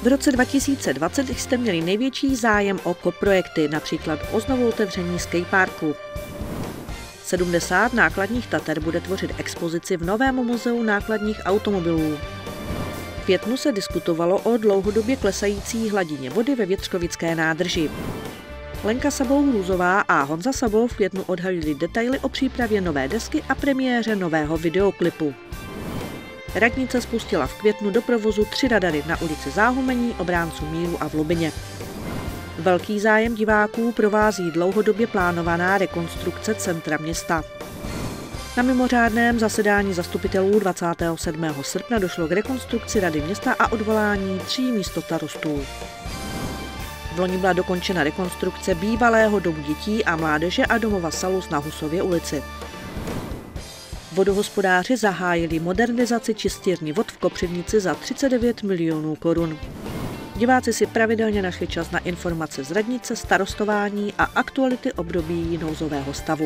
V roce 2020 jste měli největší zájem o koprojekty, například o znovuotevření skateparku. 70 nákladních Tater bude tvořit expozici v novém muzeu nákladních automobilů. V květnu se diskutovalo o dlouhodobě klesající hladině vody ve Větřkovické nádrži. Lenka Sabou-Hrůzová a Honza Sabou v květnu odhalili detaily o přípravě nové desky a premiéře nového videoklipu. Radnice spustila v květnu do provozu 3 radary na ulici Záhumení, Obránců míru a v Lubině. Velký zájem diváků provází dlouhodobě plánovaná rekonstrukce centra města. Na mimořádném zasedání zastupitelů 27. srpna došlo k rekonstrukci rady města a odvolání 3 místostarostů. Vloni byla dokončena rekonstrukce bývalého domu dětí a mládeže a domova Salus na Husově ulici. Vodohospodáři zahájili modernizaci čistírny vod v Kopřivnici za 39 milionů korun. Diváci si pravidelně našli čas na informace z radnice, starostování a aktuality období nouzového stavu.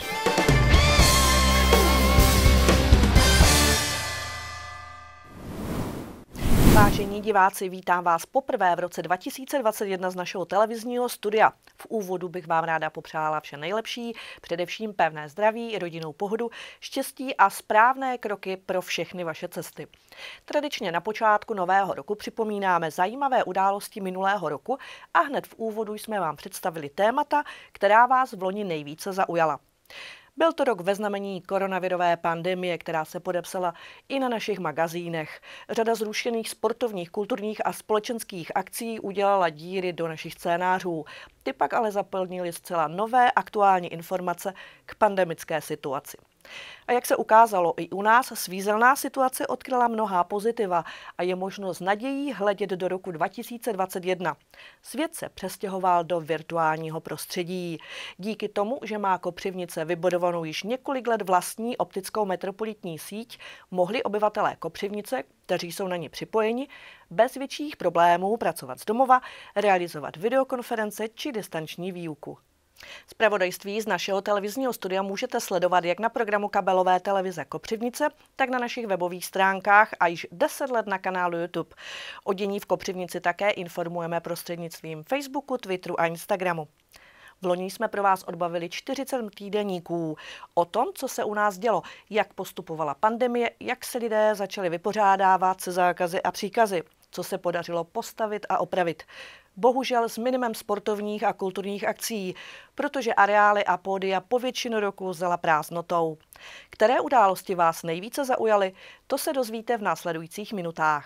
Vážení diváci, vítám vás poprvé v roce 2021 z našeho televizního studia. V úvodu bych vám ráda popřála vše nejlepší, především pevné zdraví, rodinnou pohodu, štěstí a správné kroky pro všechny vaše cesty. Tradičně na počátku nového roku připomínáme zajímavé události minulého roku a hned v úvodu jsme vám představili témata, která vás v loni nejvíce zaujala. Byl to rok ve znamení koronavirové pandemie, která se podepsala i na našich magazínech. Řada zrušených sportovních, kulturních a společenských akcí udělala díry do našich scénářů. Ty pak ale zaplnily zcela nové aktuální informace k pandemické situaci. A jak se ukázalo, i u nás svízelná situace odkryla mnohá pozitiva a je možno s nadějí hledět do roku 2021. Svět se přestěhoval do virtuálního prostředí. Díky tomu, že má Kopřivnice vybudovanou již několik let vlastní optickou metropolitní síť, mohli obyvatelé Kopřivnice, kteří jsou na ní připojeni, bez větších problémů pracovat z domova, realizovat videokonference či distanční výuku. Zpravodajství z našeho televizního studia můžete sledovat jak na programu kabelové televize Kopřivnice, tak na našich webových stránkách a již 10 let na kanálu YouTube. O dění v Kopřivnici také informujeme prostřednictvím Facebooku, Twitteru a Instagramu. V loni jsme pro vás odbavili 40 týdeníků o tom, co se u nás dělo, jak postupovala pandemie, jak se lidé začali vypořádávat se zákazy a příkazy, co se podařilo postavit a opravit. Bohužel s minimem sportovních a kulturních akcí, protože areály a pódia po většinu roku zela prázdnotou. Které události vás nejvíce zaujaly, to se dozvíte v následujících minutách.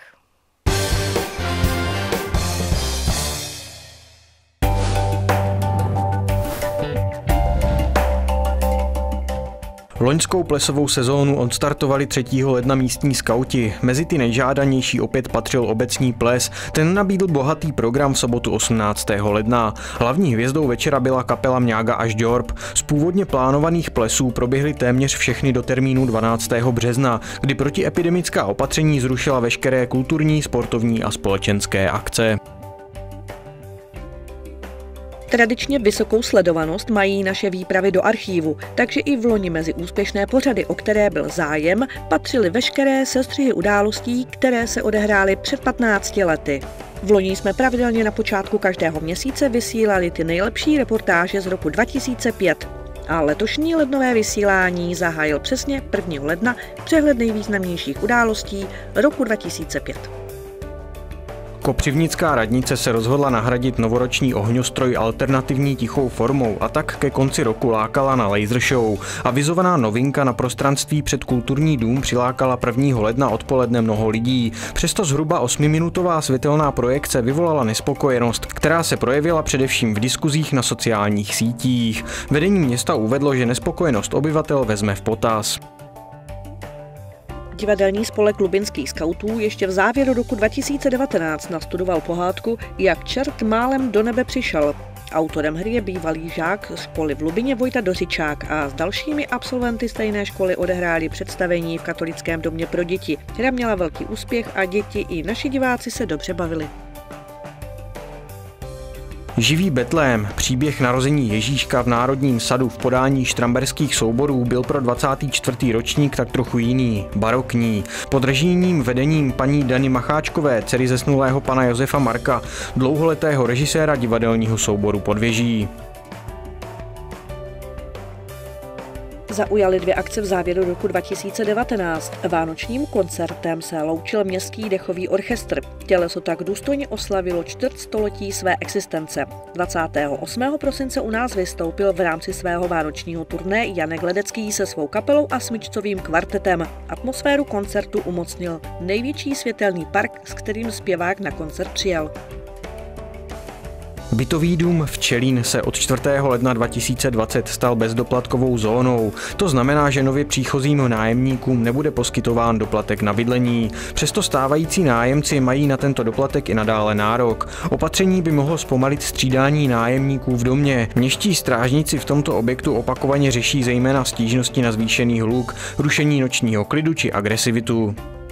Loňskou plesovou sezónu odstartovali 3. ledna místní skauti. Mezi ty nejžádanější opět patřil obecní ples. Ten nabídl bohatý program v sobotu 18. ledna. Hlavní hvězdou večera byla kapela Mňága až Džorb. Z původně plánovaných plesů proběhly téměř všechny do termínu 12. března, kdy protiepidemická opatření zrušila veškeré kulturní, sportovní a společenské akce. Tradičně vysokou sledovanost mají naše výpravy do archívu, takže i v loni mezi úspěšné pořady, o které byl zájem, patřily veškeré sestřihy událostí, které se odehrály před 15 lety. V loni jsme pravidelně na počátku každého měsíce vysílali ty nejlepší reportáže z roku 2005. A letošní lednové vysílání zahájil přesně 1. ledna přehled nejvýznamnějších událostí roku 2005. Kopřivnická radnice se rozhodla nahradit novoroční ohňostroj alternativní tichou formou a tak ke konci roku lákala na laser show. Avizovaná novinka na prostranství před kulturní dům přilákala 1. ledna odpoledne mnoho lidí. Přesto zhruba 8minutová světelná projekce vyvolala nespokojenost, která se projevila především v diskuzích na sociálních sítích. Vedení města uvedlo, že nespokojenost obyvatel vezme v potaz. Divadelní spolek lubinských skautů ještě v závěru roku 2019 nastudoval pohádku Jak čert málem do nebe přišel. Autorem hry je bývalý žák školy v Lubině Vojta Dořičák a s dalšími absolventy stejné školy odehráli představení v katolickém domě pro děti. Hra měla velký úspěch a děti i naši diváci se dobře bavili. Živý Betlém, příběh narození Ježíška v Národním sadu v podání štramberských souborů, byl pro 24. ročník tak trochu jiný, barokní. Pod režijním vedením paní Dany Macháčkové, dcery zesnulého pana Josefa Marka, dlouholetého režiséra divadelního souboru Podvěží. Zaujaly 2 akce v závěru roku 2019. Vánočním koncertem se loučil Městský dechový orchestr. Těleso tak důstojně oslavilo čtvrtstoletí své existence. 28. prosince u nás vystoupil v rámci svého vánočního turné Janek Ledecký se svou kapelou a smyčcovým kvartetem. Atmosféru koncertu umocnil největší světelný park, s kterým zpěvák na koncert přijel. Bytový dům Včelín se od 4. ledna 2020 stal bezdoplatkovou zónou. To znamená, že nově příchozím nájemníkům nebude poskytován doplatek na bydlení. Přesto stávající nájemci mají na tento doplatek i nadále nárok. Opatření by mohlo zpomalit střídání nájemníků v domě. Městští strážníci v tomto objektu opakovaně řeší zejména stížnosti na zvýšený hluk, rušení nočního klidu či agresivitu.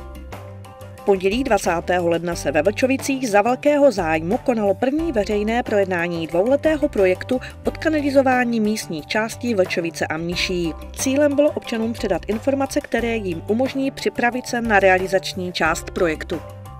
Pondělí 20. ledna se ve Vlčovicích za velkého zájmu konalo první veřejné projednání dvouletého projektu odkanalizování místních částí Vlčovice a Mniší. Cílem bylo občanům předat informace, které jim umožní připravit se na realizační část projektu.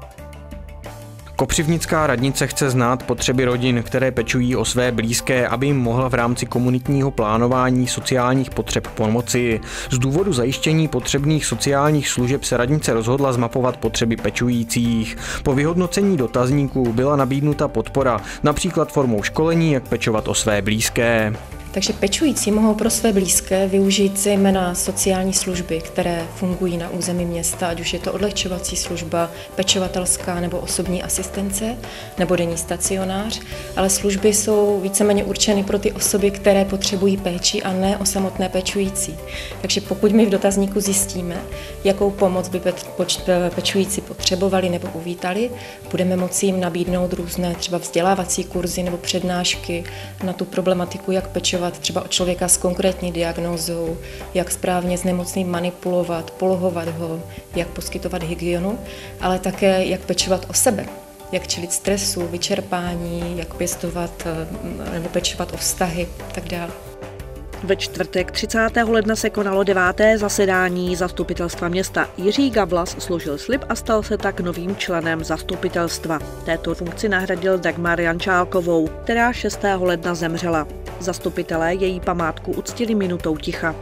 Kopřivnická radnice chce znát potřeby rodin, které pečují o své blízké, aby jim mohla v rámci komunitního plánování sociálních potřeb pomoci. Z důvodu zajištění potřebných sociálních služeb se radnice rozhodla zmapovat potřeby pečujících. Po vyhodnocení dotazníků byla nabídnuta podpora, například formou školení, jak pečovat o své blízké. Takže pečující mohou pro své blízké využít zejména sociální služby, které fungují na území města, ať už je to odlehčovací služba, pečovatelská nebo osobní asistence, nebo denní stacionář, ale služby jsou víceméně určeny pro ty osoby, které potřebují péči a ne o samotné pečující. Takže pokud my v dotazníku zjistíme, jakou pomoc by pečující potřebovali nebo uvítali, budeme moci jim nabídnout různé třeba vzdělávací kurzy nebo přednášky na tu problematiku, jak pečovat třeba o člověka s konkrétní diagnózou, jak správně s nemocným manipulovat, polohovat ho, jak poskytovat hygienu, ale také jak pečovat o sebe, jak čelit stresu, vyčerpání, jak pěstovat nebo pečovat o vztahy a tak dále. Ve čtvrtek 30. ledna se konalo 9. zasedání zastupitelstva města. Jiří Gablas složil slib a stal se tak novým členem zastupitelstva. Této funkci nahradil Dagmar Jančálkovou, která 6. ledna zemřela. Zastupitelé její památku uctili minutou ticha.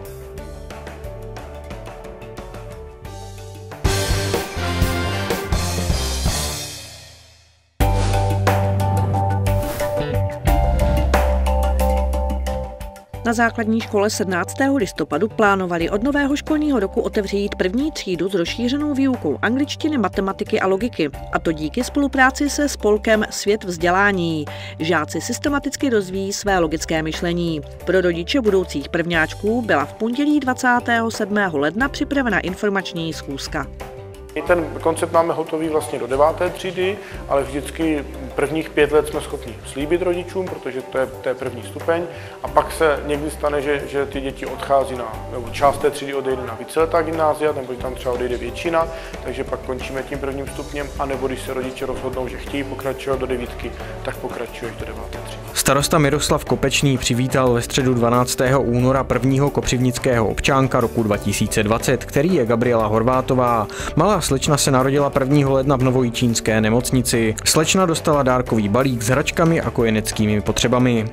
Na základní škole 17. listopadu plánovali od nového školního roku otevřít první třídu s rozšířenou výukou angličtiny, matematiky a logiky. A to díky spolupráci se spolkem Svět vzdělání. Žáci systematicky rozvíjí své logické myšlení. Pro rodiče budoucích prvňáčků byla v pondělí 27. ledna připravena informační schůzka. Ten koncept máme hotový vlastně do 9. třídy, ale vždycky prvních 5 let jsme schopni slíbit rodičům, protože to je první stupeň. A pak se někdy stane, že ty děti odchází nebo část té třídy odejde na víceletá gymnázia, nebo tam třeba odejde většina, takže pak končíme tím prvním stupněm, anebo když se rodiče rozhodnou, že chtějí pokračovat do 9, tak pokračují do 9. třídy. Starosta Miroslav Kopečný přivítal ve středu 12. února prvního kopřivnického občánka roku 2020, který je Gabriela Horvátová. Malá slečna se narodila 1. ledna v Novojičínské nemocnici. Slečna dostala dárkový balík s hračkami a kojeneckými potřebami.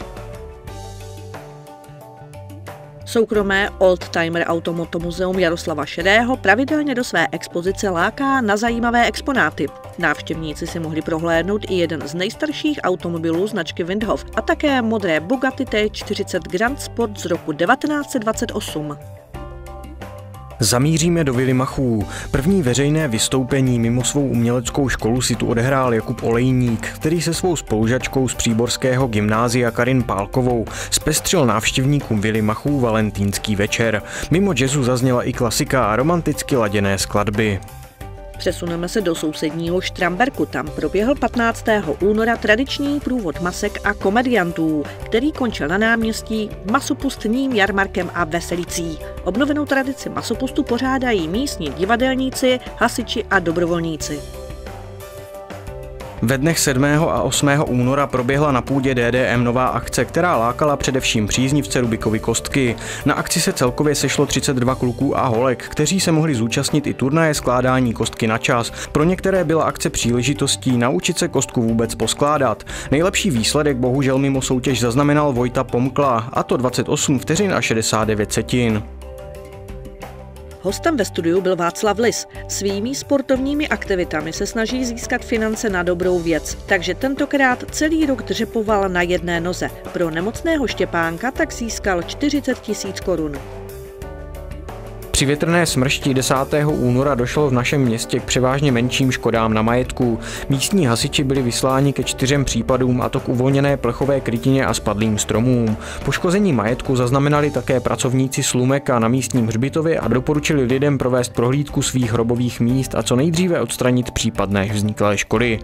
Soukromé Oldtimer Automotomuzeum Jaroslava Šedého pravidelně do své expozice láká na zajímavé exponáty. Návštěvníci si mohli prohlédnout i jeden z nejstarších automobilů značky Windhoff a také modré Bugatti T40 Grand Sport z roku 1928. Zamíříme do Vily Machů. První veřejné vystoupení mimo svou uměleckou školu si tu odehrál Jakub Olejník, který se svou spolužačkou z příborského gymnázia Karin Pálkovou zpestřil návštěvníkům Vily Machů valentýnský večer. Mimo jazzu zazněla i klasika a romanticky laděné skladby. Přesuneme se do sousedního Štramberku. Tam proběhl 15. února tradiční průvod masek a komediantů, který končil na náměstí masopustním jarmarkem a veselicí. Obnovenou tradici masopustu pořádají místní divadelníci, hasiči a dobrovolníci. Ve dnech 7. a 8. února proběhla na půdě DDM nová akce, která lákala především příznivce Rubikovy kostky. Na akci se celkově sešlo 32 kluků a holek, kteří se mohli zúčastnit i turnaje skládání kostky na čas. Pro některé byla akce příležitostí naučit se kostku vůbec poskládat. Nejlepší výsledek bohužel mimo soutěž zaznamenal Vojta Pomkla, a to 28 vteřin a 69 setin. Hostem ve studiu byl Václav Lis. Svými sportovními aktivitami se snaží získat finance na dobrou věc, takže tentokrát celý rok dřepoval na jedné noze. Pro nemocného Štěpánka tak získal 40 000 korun. Při větrné smršti 10. února došlo v našem městě k převážně menším škodám na majetku. Místní hasiči byli vysláni ke 4 případům, a to k uvolněné plechové krytině a spadlým stromům. Poškození majetku zaznamenali také pracovníci Slumeka na místním hřbitově a doporučili lidem provést prohlídku svých hrobových míst a co nejdříve odstranit případné vzniklé škody.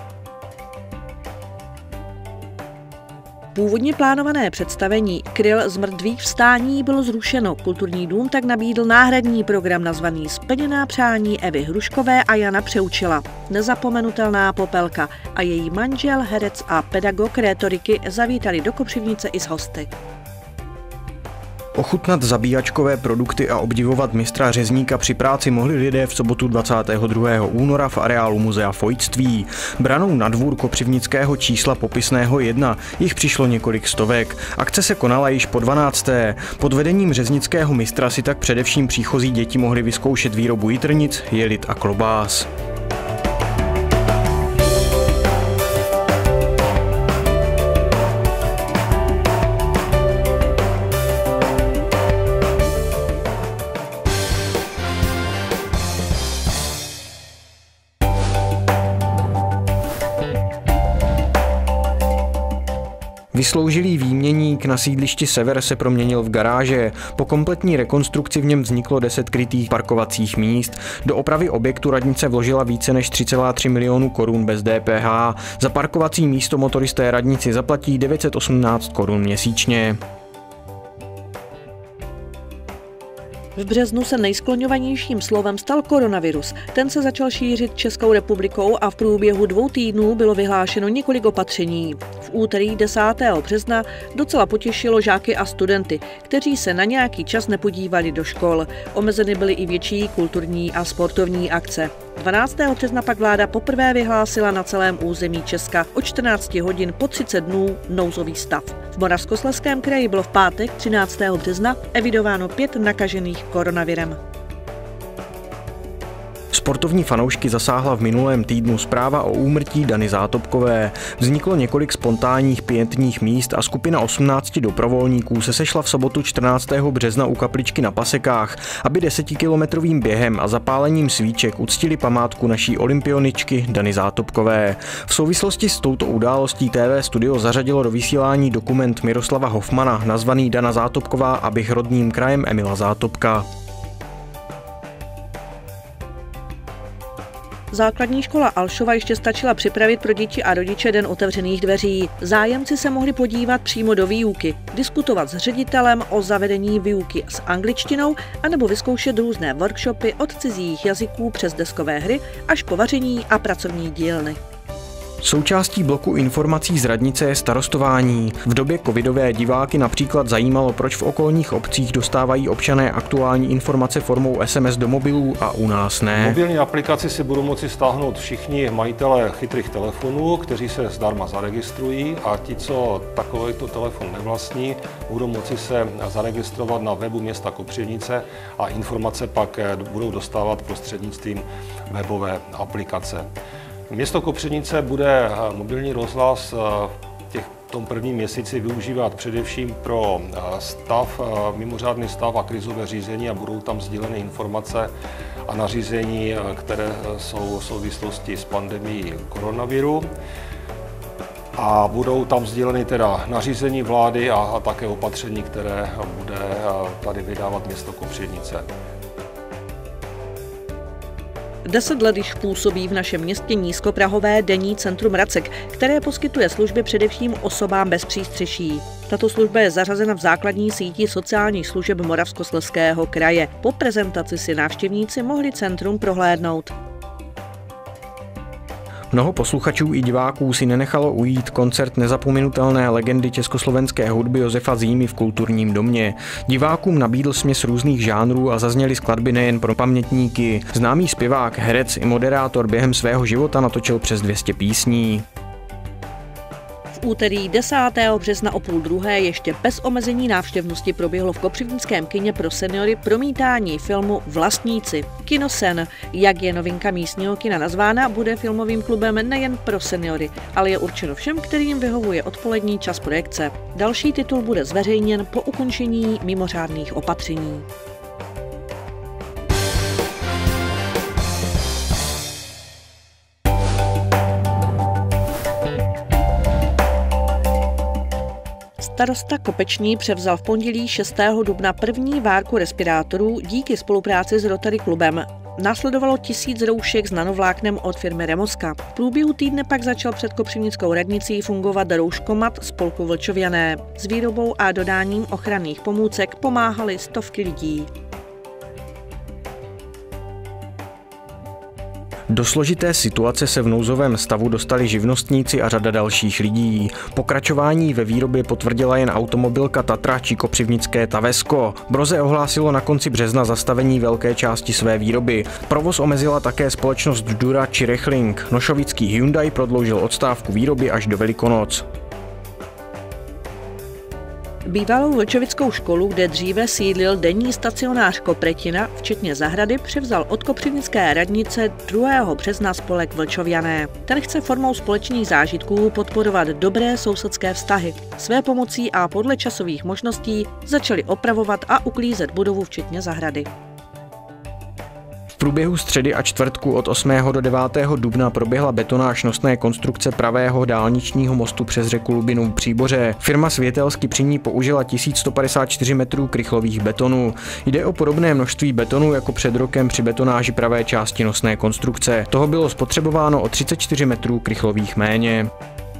Původně plánované představení Kryl z mrtvých vstání bylo zrušeno. Kulturní dům tak nabídl náhradní program nazvaný Splněná přání Evy Hruškové a Jana Přeučila. Nezapomenutelná Popelka a její manžel, herec a pedagog rétoriky zavítali do Kopřivnice i s hosty. Ochutnat zabíjačkové produkty a obdivovat mistra řezníka při práci mohli lidé v sobotu 22. února v areálu Muzea fojtství. Branou na dvůr kopřivnického čísla popisného 1 jich přišlo několik stovek. Akce se konala již po 12. Pod vedením řeznického mistra si tak především příchozí děti mohly vyzkoušet výrobu jitrnic, jelit a klobás. Vysloužilý výměník na sídlišti Sever se proměnil v garáže. Po kompletní rekonstrukci v něm vzniklo 10 krytých parkovacích míst. Do opravy objektu radnice vložila více než 3,3 milionu korun bez DPH. Za parkovací místo motoristé radnici zaplatí 918 korun měsíčně. V březnu se nejskloňovanějším slovem stal koronavirus. Ten se začal šířit Českou republikou a v průběhu 2 týdnů bylo vyhlášeno několik opatření. V úterý 10. března docela potěšilo žáky a studenty, kteří se na nějaký čas nepodívali do škol. Omezeny byly i větší kulturní a sportovní akce. 12. března pak vláda poprvé vyhlásila na celém území Česka od 14 hodin po 30 dnů nouzový stav. V Moravskoslezském kraji bylo v pátek 13. března evidováno 5 nakažených koronavirem. Sportovní fanoušky zasáhla v minulém týdnu zpráva o úmrtí Dany Zátopkové. Vzniklo několik spontánních pietních míst a skupina 18 dobrovolníků se sešla v sobotu 14. března u kapličky na Pasekách, aby 10kilometrovým během a zapálením svíček uctili památku naší olympioničky Dany Zátopkové. V souvislosti s touto událostí TV Studio zařadilo do vysílání dokument Miroslava Hofmana nazvaný Dana Zátopková a bych rodným krajem Emila Zátopka. Základní škola Alšova ještě stačila připravit pro děti a rodiče den otevřených dveří. Zájemci se mohli podívat přímo do výuky, diskutovat s ředitelem o zavedení výuky s angličtinou anebo vyzkoušet různé workshopy od cizích jazyků přes deskové hry až po vaření a pracovní dílny. Součástí bloku informací z radnice je starostování. V době covidové diváky například zajímalo, proč v okolních obcích dostávají občané aktuální informace formou SMS do mobilů a u nás ne. Mobilní aplikaci si budou moci stáhnout všichni majitelé chytrých telefonů, kteří se zdarma zaregistrují, a ti, co takovýto telefon nevlastní, budou moci se zaregistrovat na webu města Kopřivnice a informace pak budou dostávat prostřednictvím webové aplikace. Město Kopřivnice bude mobilní rozhlas v tom prvním měsíci využívat především pro mimořádný stav a krizové řízení a budou tam sdíleny informace a nařízení, které jsou v souvislosti s pandemií koronaviru. A budou tam sdíleny teda nařízení vlády a také opatření, které bude tady vydávat město Kopřivnice. 10 let již působí v našem městě nízkoprahové denní centrum Racek, které poskytuje služby především osobám bez přístřeší. Tato služba je zařazena v základní síti sociálních služeb Moravskoslezského kraje. Po prezentaci si návštěvníci mohli centrum prohlédnout. Mnoho posluchačů i diváků si nenechalo ujít koncert nezapomenutelné legendy československé hudby Josefa Zímy v Kulturním domě. Divákům nabídl směs různých žánrů a zazněly skladby nejen pro pamětníky. Známý zpěvák, herec i moderátor během svého života natočil přes 200 písní. V úterý 10. března o 12:30 ještě bez omezení návštěvnosti proběhlo v kopřivnickém kině pro seniory promítání filmu Vlastníci. Kino Sen, jak je novinka místního kina nazvána, bude filmovým klubem nejen pro seniory, ale je určeno všem, kterým vyhovuje odpolední čas projekce. Další titul bude zveřejněn po ukončení mimořádných opatření. Starosta Kopeční převzal v pondělí 6. dubna první várku respirátorů díky spolupráci s Rotary klubem. Následovalo 1000 roušek s nanovláknem od firmy Remoska. V průběhu týdne pak začal před kopřivnickou radnicí fungovat rouškomat spolku Vlčoviané. S výrobou a dodáním ochranných pomůcek pomáhaly stovky lidí. Do složité situace se v nouzovém stavu dostali živnostníci a řada dalších lidí. Pokračování ve výrobě potvrdila jen automobilka Tatra či kopřivnické Tavesko. Broze ohlásilo na konci března zastavení velké části své výroby. Provoz omezila také společnost Dura či Rechling. Nošovický Hyundai prodloužil odstávku výroby až do Velikonoc. Bývalou vlčovickou školu, kde dříve sídlil denní stacionář Kopretina, včetně zahrady, převzal od kopřivnické radnice 2. března spolek Vlčoviané. Ten chce formou společných zážitků podporovat dobré sousedské vztahy. Své pomocí a podle časových možností začali opravovat a uklízet budovu včetně zahrady. V průběhu středy a čtvrtku od 8. do 9. dubna proběhla betonáž nosné konstrukce pravého dálničního mostu přes řeku Lubinu v Příboře. Firma Světelsky při ní použila 1154 metrů krychlových betonů. Jde o podobné množství betonu jako před rokem při betonáži pravé části nosné konstrukce. Toho bylo spotřebováno o 34 metrů krychlových méně.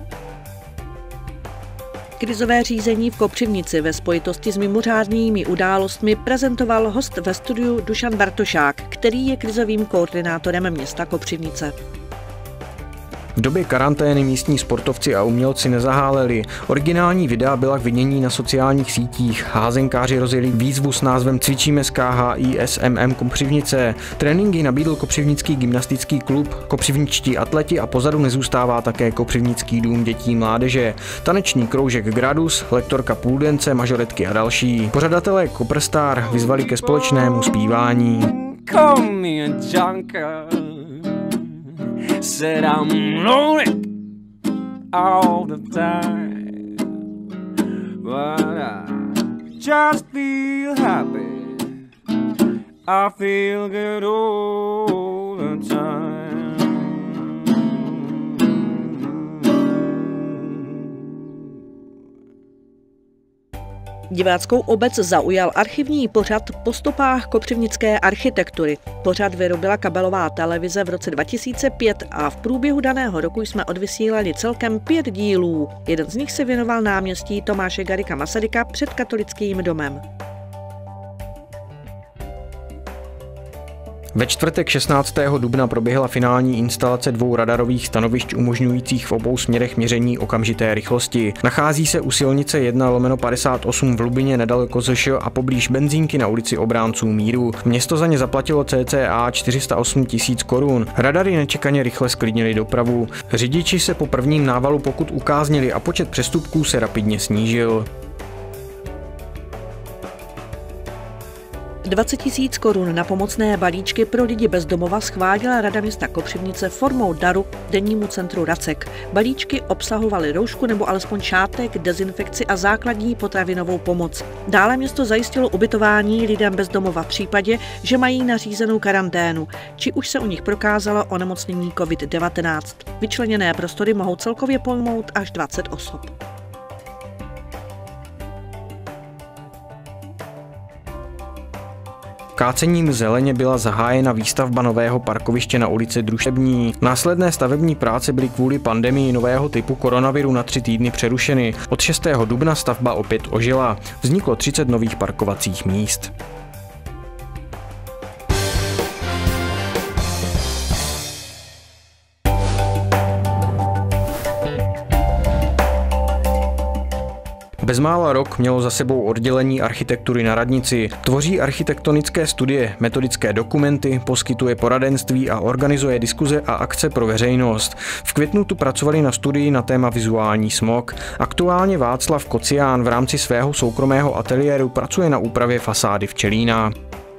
Krizové řízení v Kopřivnici ve spojitosti s mimořádnými událostmi prezentoval host ve studiu Dušan Bartošák, který je krizovým koordinátorem města Kopřivnice. V době karantény místní sportovci a umělci nezaháleli. Originální videa byla k vidění na sociálních sítích. Házenkáři rozjeli výzvu s názvem Cvičíme s KHISMM Kopřivnice. Tréninky nabídl Kopřivnický gymnastický klub, kopřivničtí atleti a pozadu nezůstává také Kopřivnický dům dětí mládeže. Taneční kroužek Gradus, lektorka půldence, mažoretky a další. Pořadatelé Koprstar vyzvali ke společnému zpívání. Said I'm lonely all the time, but I just feel happy. I feel good all the time. Diváckou obec zaujal archivní pořad Po stopách kopřivnické architektury. Pořad vyrobila kabelová televize v roce 2005 a v průběhu daného roku jsme odvysílali celkem 5 dílů. Jeden z nich se věnoval náměstí Tomáše Garrigua Masaryka před Katolickým domem. Ve čtvrtek 16. dubna proběhla finální instalace 2 radarových stanovišť umožňujících v obou směrech měření okamžité rychlosti. Nachází se u silnice 1/58 v Lubině nedaleko ZŠ a poblíž benzínky na ulici Obránců míru. Město za ně zaplatilo cca 408 000 korun. Radary nečekaně rychle zklidnily dopravu. Řidiči se po prvním návalu pokut ukáznili a počet přestupků se rapidně snížil. 20 000 korun na pomocné balíčky pro lidi bez domova schválila Rada města Kopřivnice formou daru dennímu centru Racek. Balíčky obsahovaly roušku nebo alespoň šátek, dezinfekci a základní potravinovou pomoc. Dále město zajistilo ubytování lidem bez domova v případě, že mají nařízenou karanténu, či už se u nich prokázalo onemocnění COVID-19. Vyčleněné prostory mohou celkově pojmout až 20 osob. Kácením zeleně byla zahájena výstavba nového parkoviště na ulici Družební. Následné stavební práce byly kvůli pandemii nového typu koronaviru na 3 týdny přerušeny. Od 6. dubna stavba opět ožila. Vzniklo 30 nových parkovacích míst. Bezmála rok mělo za sebou oddělení architektury na radnici. Tvoří architektonické studie, metodické dokumenty, poskytuje poradenství a organizuje diskuze a akce pro veřejnost. V květnu tu pracovali na studii na téma vizuální smog. Aktuálně Václav Kocián v rámci svého soukromého ateliéru pracuje na úpravě fasády Včelína.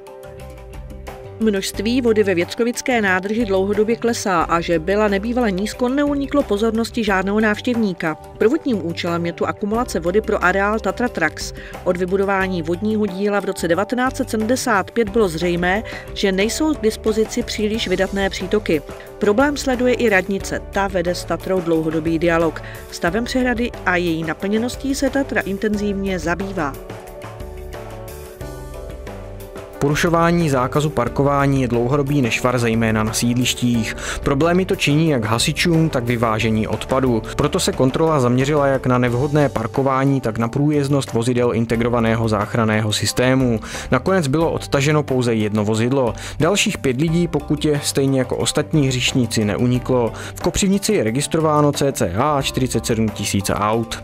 Množství vody ve Větkovické nádrži dlouhodobě klesá a že byla nebývale nízko, neuniklo pozornosti žádného návštěvníka. Prvotním účelem je tu akumulace vody pro areál Tatra Trax. Od vybudování vodního díla v roce 1975 bylo zřejmé, že nejsou k dispozici příliš vydatné přítoky. Problém sleduje i radnice, ta vede s Tatrou dlouhodobý dialog. Stavem přehrady a její naplněností se Tatra intenzivně zabývá. Porušování zákazu parkování je dlouhodobý nešvar zejména na sídlištích. Problémy to činí jak hasičům, tak vyvážení odpadu. Proto se kontrola zaměřila jak na nevhodné parkování, tak na průjezdnost vozidel integrovaného záchranného systému. Nakonec bylo odtaženo pouze jedno vozidlo. Dalších 5 lidí pokutě stejně jako ostatní hříšníci neuniklo. V Kopřivnici je registrováno cca 47 000 aut.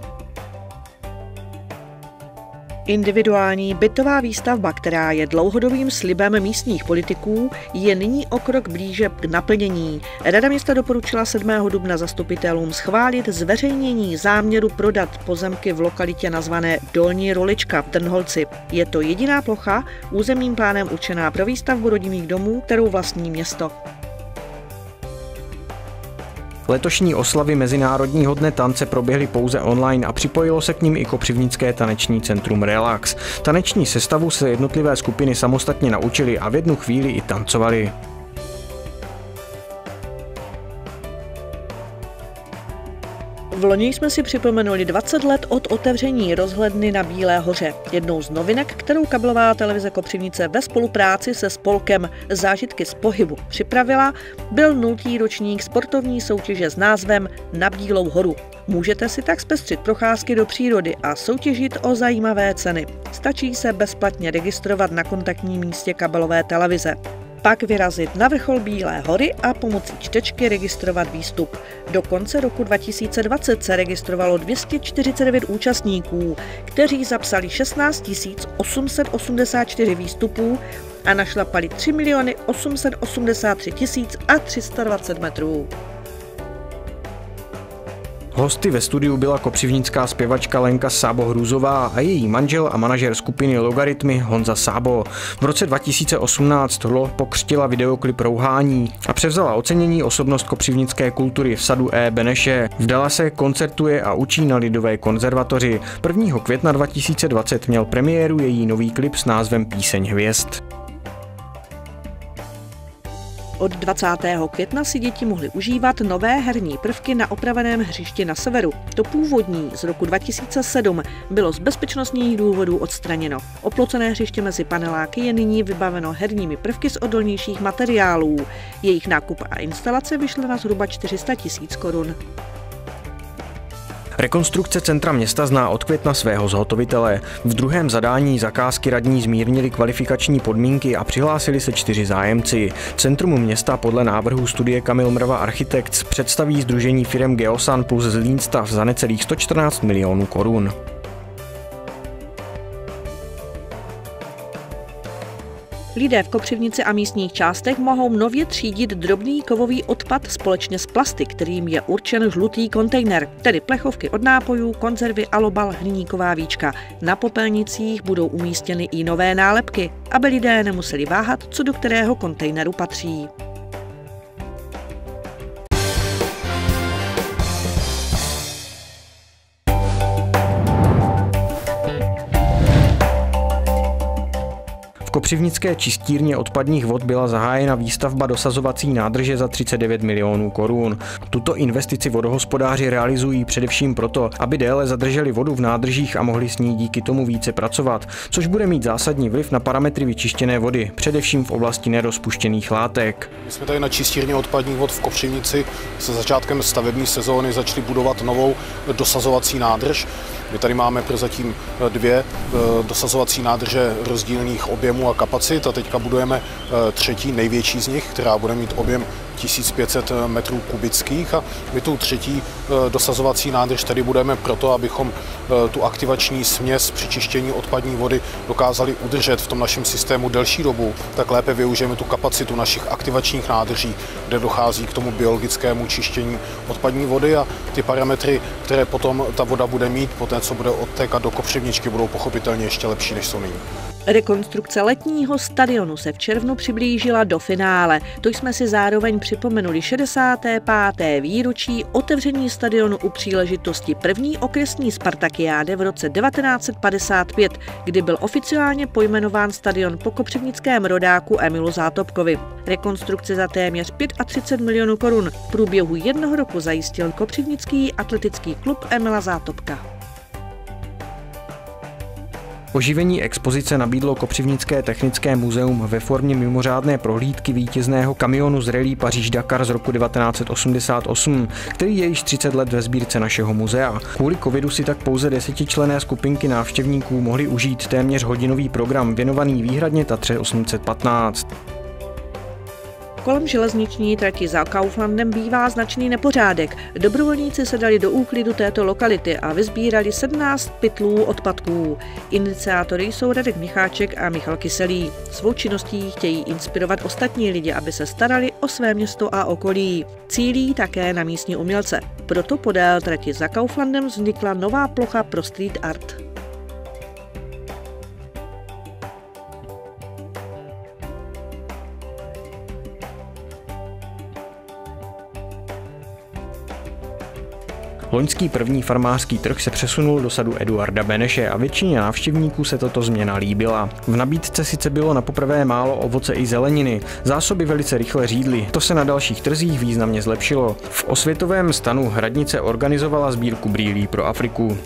Individuální bytová výstavba, která je dlouhodobým slibem místních politiků, je nyní o krok blíže k naplnění. Rada města doporučila 7. dubna zastupitelům schválit zveřejnění záměru prodat pozemky v lokalitě nazvané Dolní Rolička v Trnholci. Je to jediná plocha územním plánem určená pro výstavbu rodinných domů, kterou vlastní město. Letošní oslavy Mezinárodního dne tance proběhly pouze online a připojilo se k nim i Kopřivnické taneční centrum Relax. Taneční sestavu se jednotlivé skupiny samostatně naučily a v jednu chvíli i tancovali. V loni jsme si připomenuli 20 let od otevření rozhledny na Bílé hoře. Jednou z novinek, kterou kabelová televize Kopřivnice ve spolupráci se spolkem Zážitky z pohybu připravila, byl 0. ročník sportovní soutěže s názvem Na Bílou horu. Můžete si tak zpestřit procházky do přírody a soutěžit o zajímavé ceny. Stačí se bezplatně registrovat na kontaktním místě kabelové televize. Pak vyrazit na vrchol Bílé hory a pomocí čtečky registrovat výstup. Do konce roku 2020 se registrovalo 249 účastníků, kteří zapsali 16 884 výstupů a našlapali 3 883 320 metrů. Hosty ve studiu byla kopřivnická zpěvačka Lenka Sábo-Hrůzová a její manžel a manažer skupiny Logaritmy Honza Sábo. V roce 2018 pokřtila videoklip Rouhání a převzala ocenění osobnost kopřivnické kultury v sadu E. Beneše. V Dallase koncertuje a učí na Lidové konzervatoři. 1. května 2020 měl premiéru její nový klip s názvem Píseň hvězd. Od 20. května si děti mohly užívat nové herní prvky na opraveném hřišti na severu. To původní z roku 2007 bylo z bezpečnostních důvodů odstraněno. Oplocené hřiště mezi paneláky je nyní vybaveno herními prvky z odolnějších materiálů. Jejich nákup a instalace vyšly na zhruba 400 000 korun. Rekonstrukce centra města zná od května svého zhotovitele. V druhém zadání zakázky radní zmírnili kvalifikační podmínky a přihlásili se 4 zájemci. Centrum města podle návrhu studie Kamil Mrva Architects představí sdružení firem Geosan plus Zlínstav za necelých 114 milionů korun. Lidé v Kopřivnici a místních částech mohou nově třídit drobný kovový odpad společně s plasty, kterým je určen žlutý kontejner, tedy plechovky od nápojů, konzervy, alobal, hliníková víčka. Na popelnicích budou umístěny i nové nálepky, aby lidé nemuseli váhat, co do kterého kontejneru patří. V kopřivnické čistírně odpadních vod byla zahájena výstavba dosazovací nádrže za 39 milionů korun. Tuto investici vodohospodáři realizují především proto, aby déle zadrželi vodu v nádržích a mohli s ní díky tomu více pracovat, což bude mít zásadní vliv na parametry vyčištěné vody, především v oblasti nerozpuštěných látek. My jsme tady na čistírně odpadních vod v Kopřivnici se začátkem stavební sezóny začali budovat novou dosazovací nádrž. My tady máme prozatím 2 dosazovací nádrže rozdílných objemů a kapacit a teďka budujeme 3. největší z nich, která bude mít objem 1500 metrů kubických a my tu třetí dosazovací nádrž tady budeme proto, abychom tu aktivační směs při čištění odpadní vody dokázali udržet v tom našem systému delší dobu, tak lépe využijeme tu kapacitu našich aktivačních nádrží, kde dochází k tomu biologickému čištění odpadní vody a ty parametry, které potom ta voda bude mít, poté co bude odtékat do kopřivničky, budou pochopitelně ještě lepší, než jsou nyní. Rekonstrukce letního stadionu se v červnu přiblížila do finále. To jsme si zároveň připomenuli 65. výročí otevření stadionu u příležitosti první okresní Spartakiády v roce 1955, kdy byl oficiálně pojmenován stadion po kopřivnickém rodáku Emilu Zátopkovi. Rekonstrukce za téměř 35 milionů korun v průběhu jednoho roku zajistil kopřivnický atletický klub Emila Zátopka. Oživení expozice nabídlo Kopřivnické technické muzeum ve formě mimořádné prohlídky vítězného kamionu z rallye Paříž-Dakar z roku 1988, který je již 30 let ve sbírce našeho muzea. Kvůli covidu si tak pouze 10členné skupinky návštěvníků mohli užít téměř hodinový program věnovaný výhradně Tatře 815. Kolem železniční trati za Kauflandem bývá značný nepořádek. Dobrovolníci se dali do úklidu této lokality a vysbírali 17 pytlů odpadků. Iniciátory jsou Radek Micháček a Michal Kyselý. Svou činností chtějí inspirovat ostatní lidi, aby se starali o své město a okolí. Cílí také na místní umělce. Proto podél trati za Kauflandem vznikla nová plocha pro street art. Loňský první farmářský trh se přesunul do sadu Eduarda Beneše a většině návštěvníků se tato změna líbila. V nabídce sice bylo na poprvé málo ovoce i zeleniny, zásoby velice rychle řídly, to se na dalších trzích významně zlepšilo. V osvětovém stanu Hradnice organizovala sbírku brýlí pro Afriku.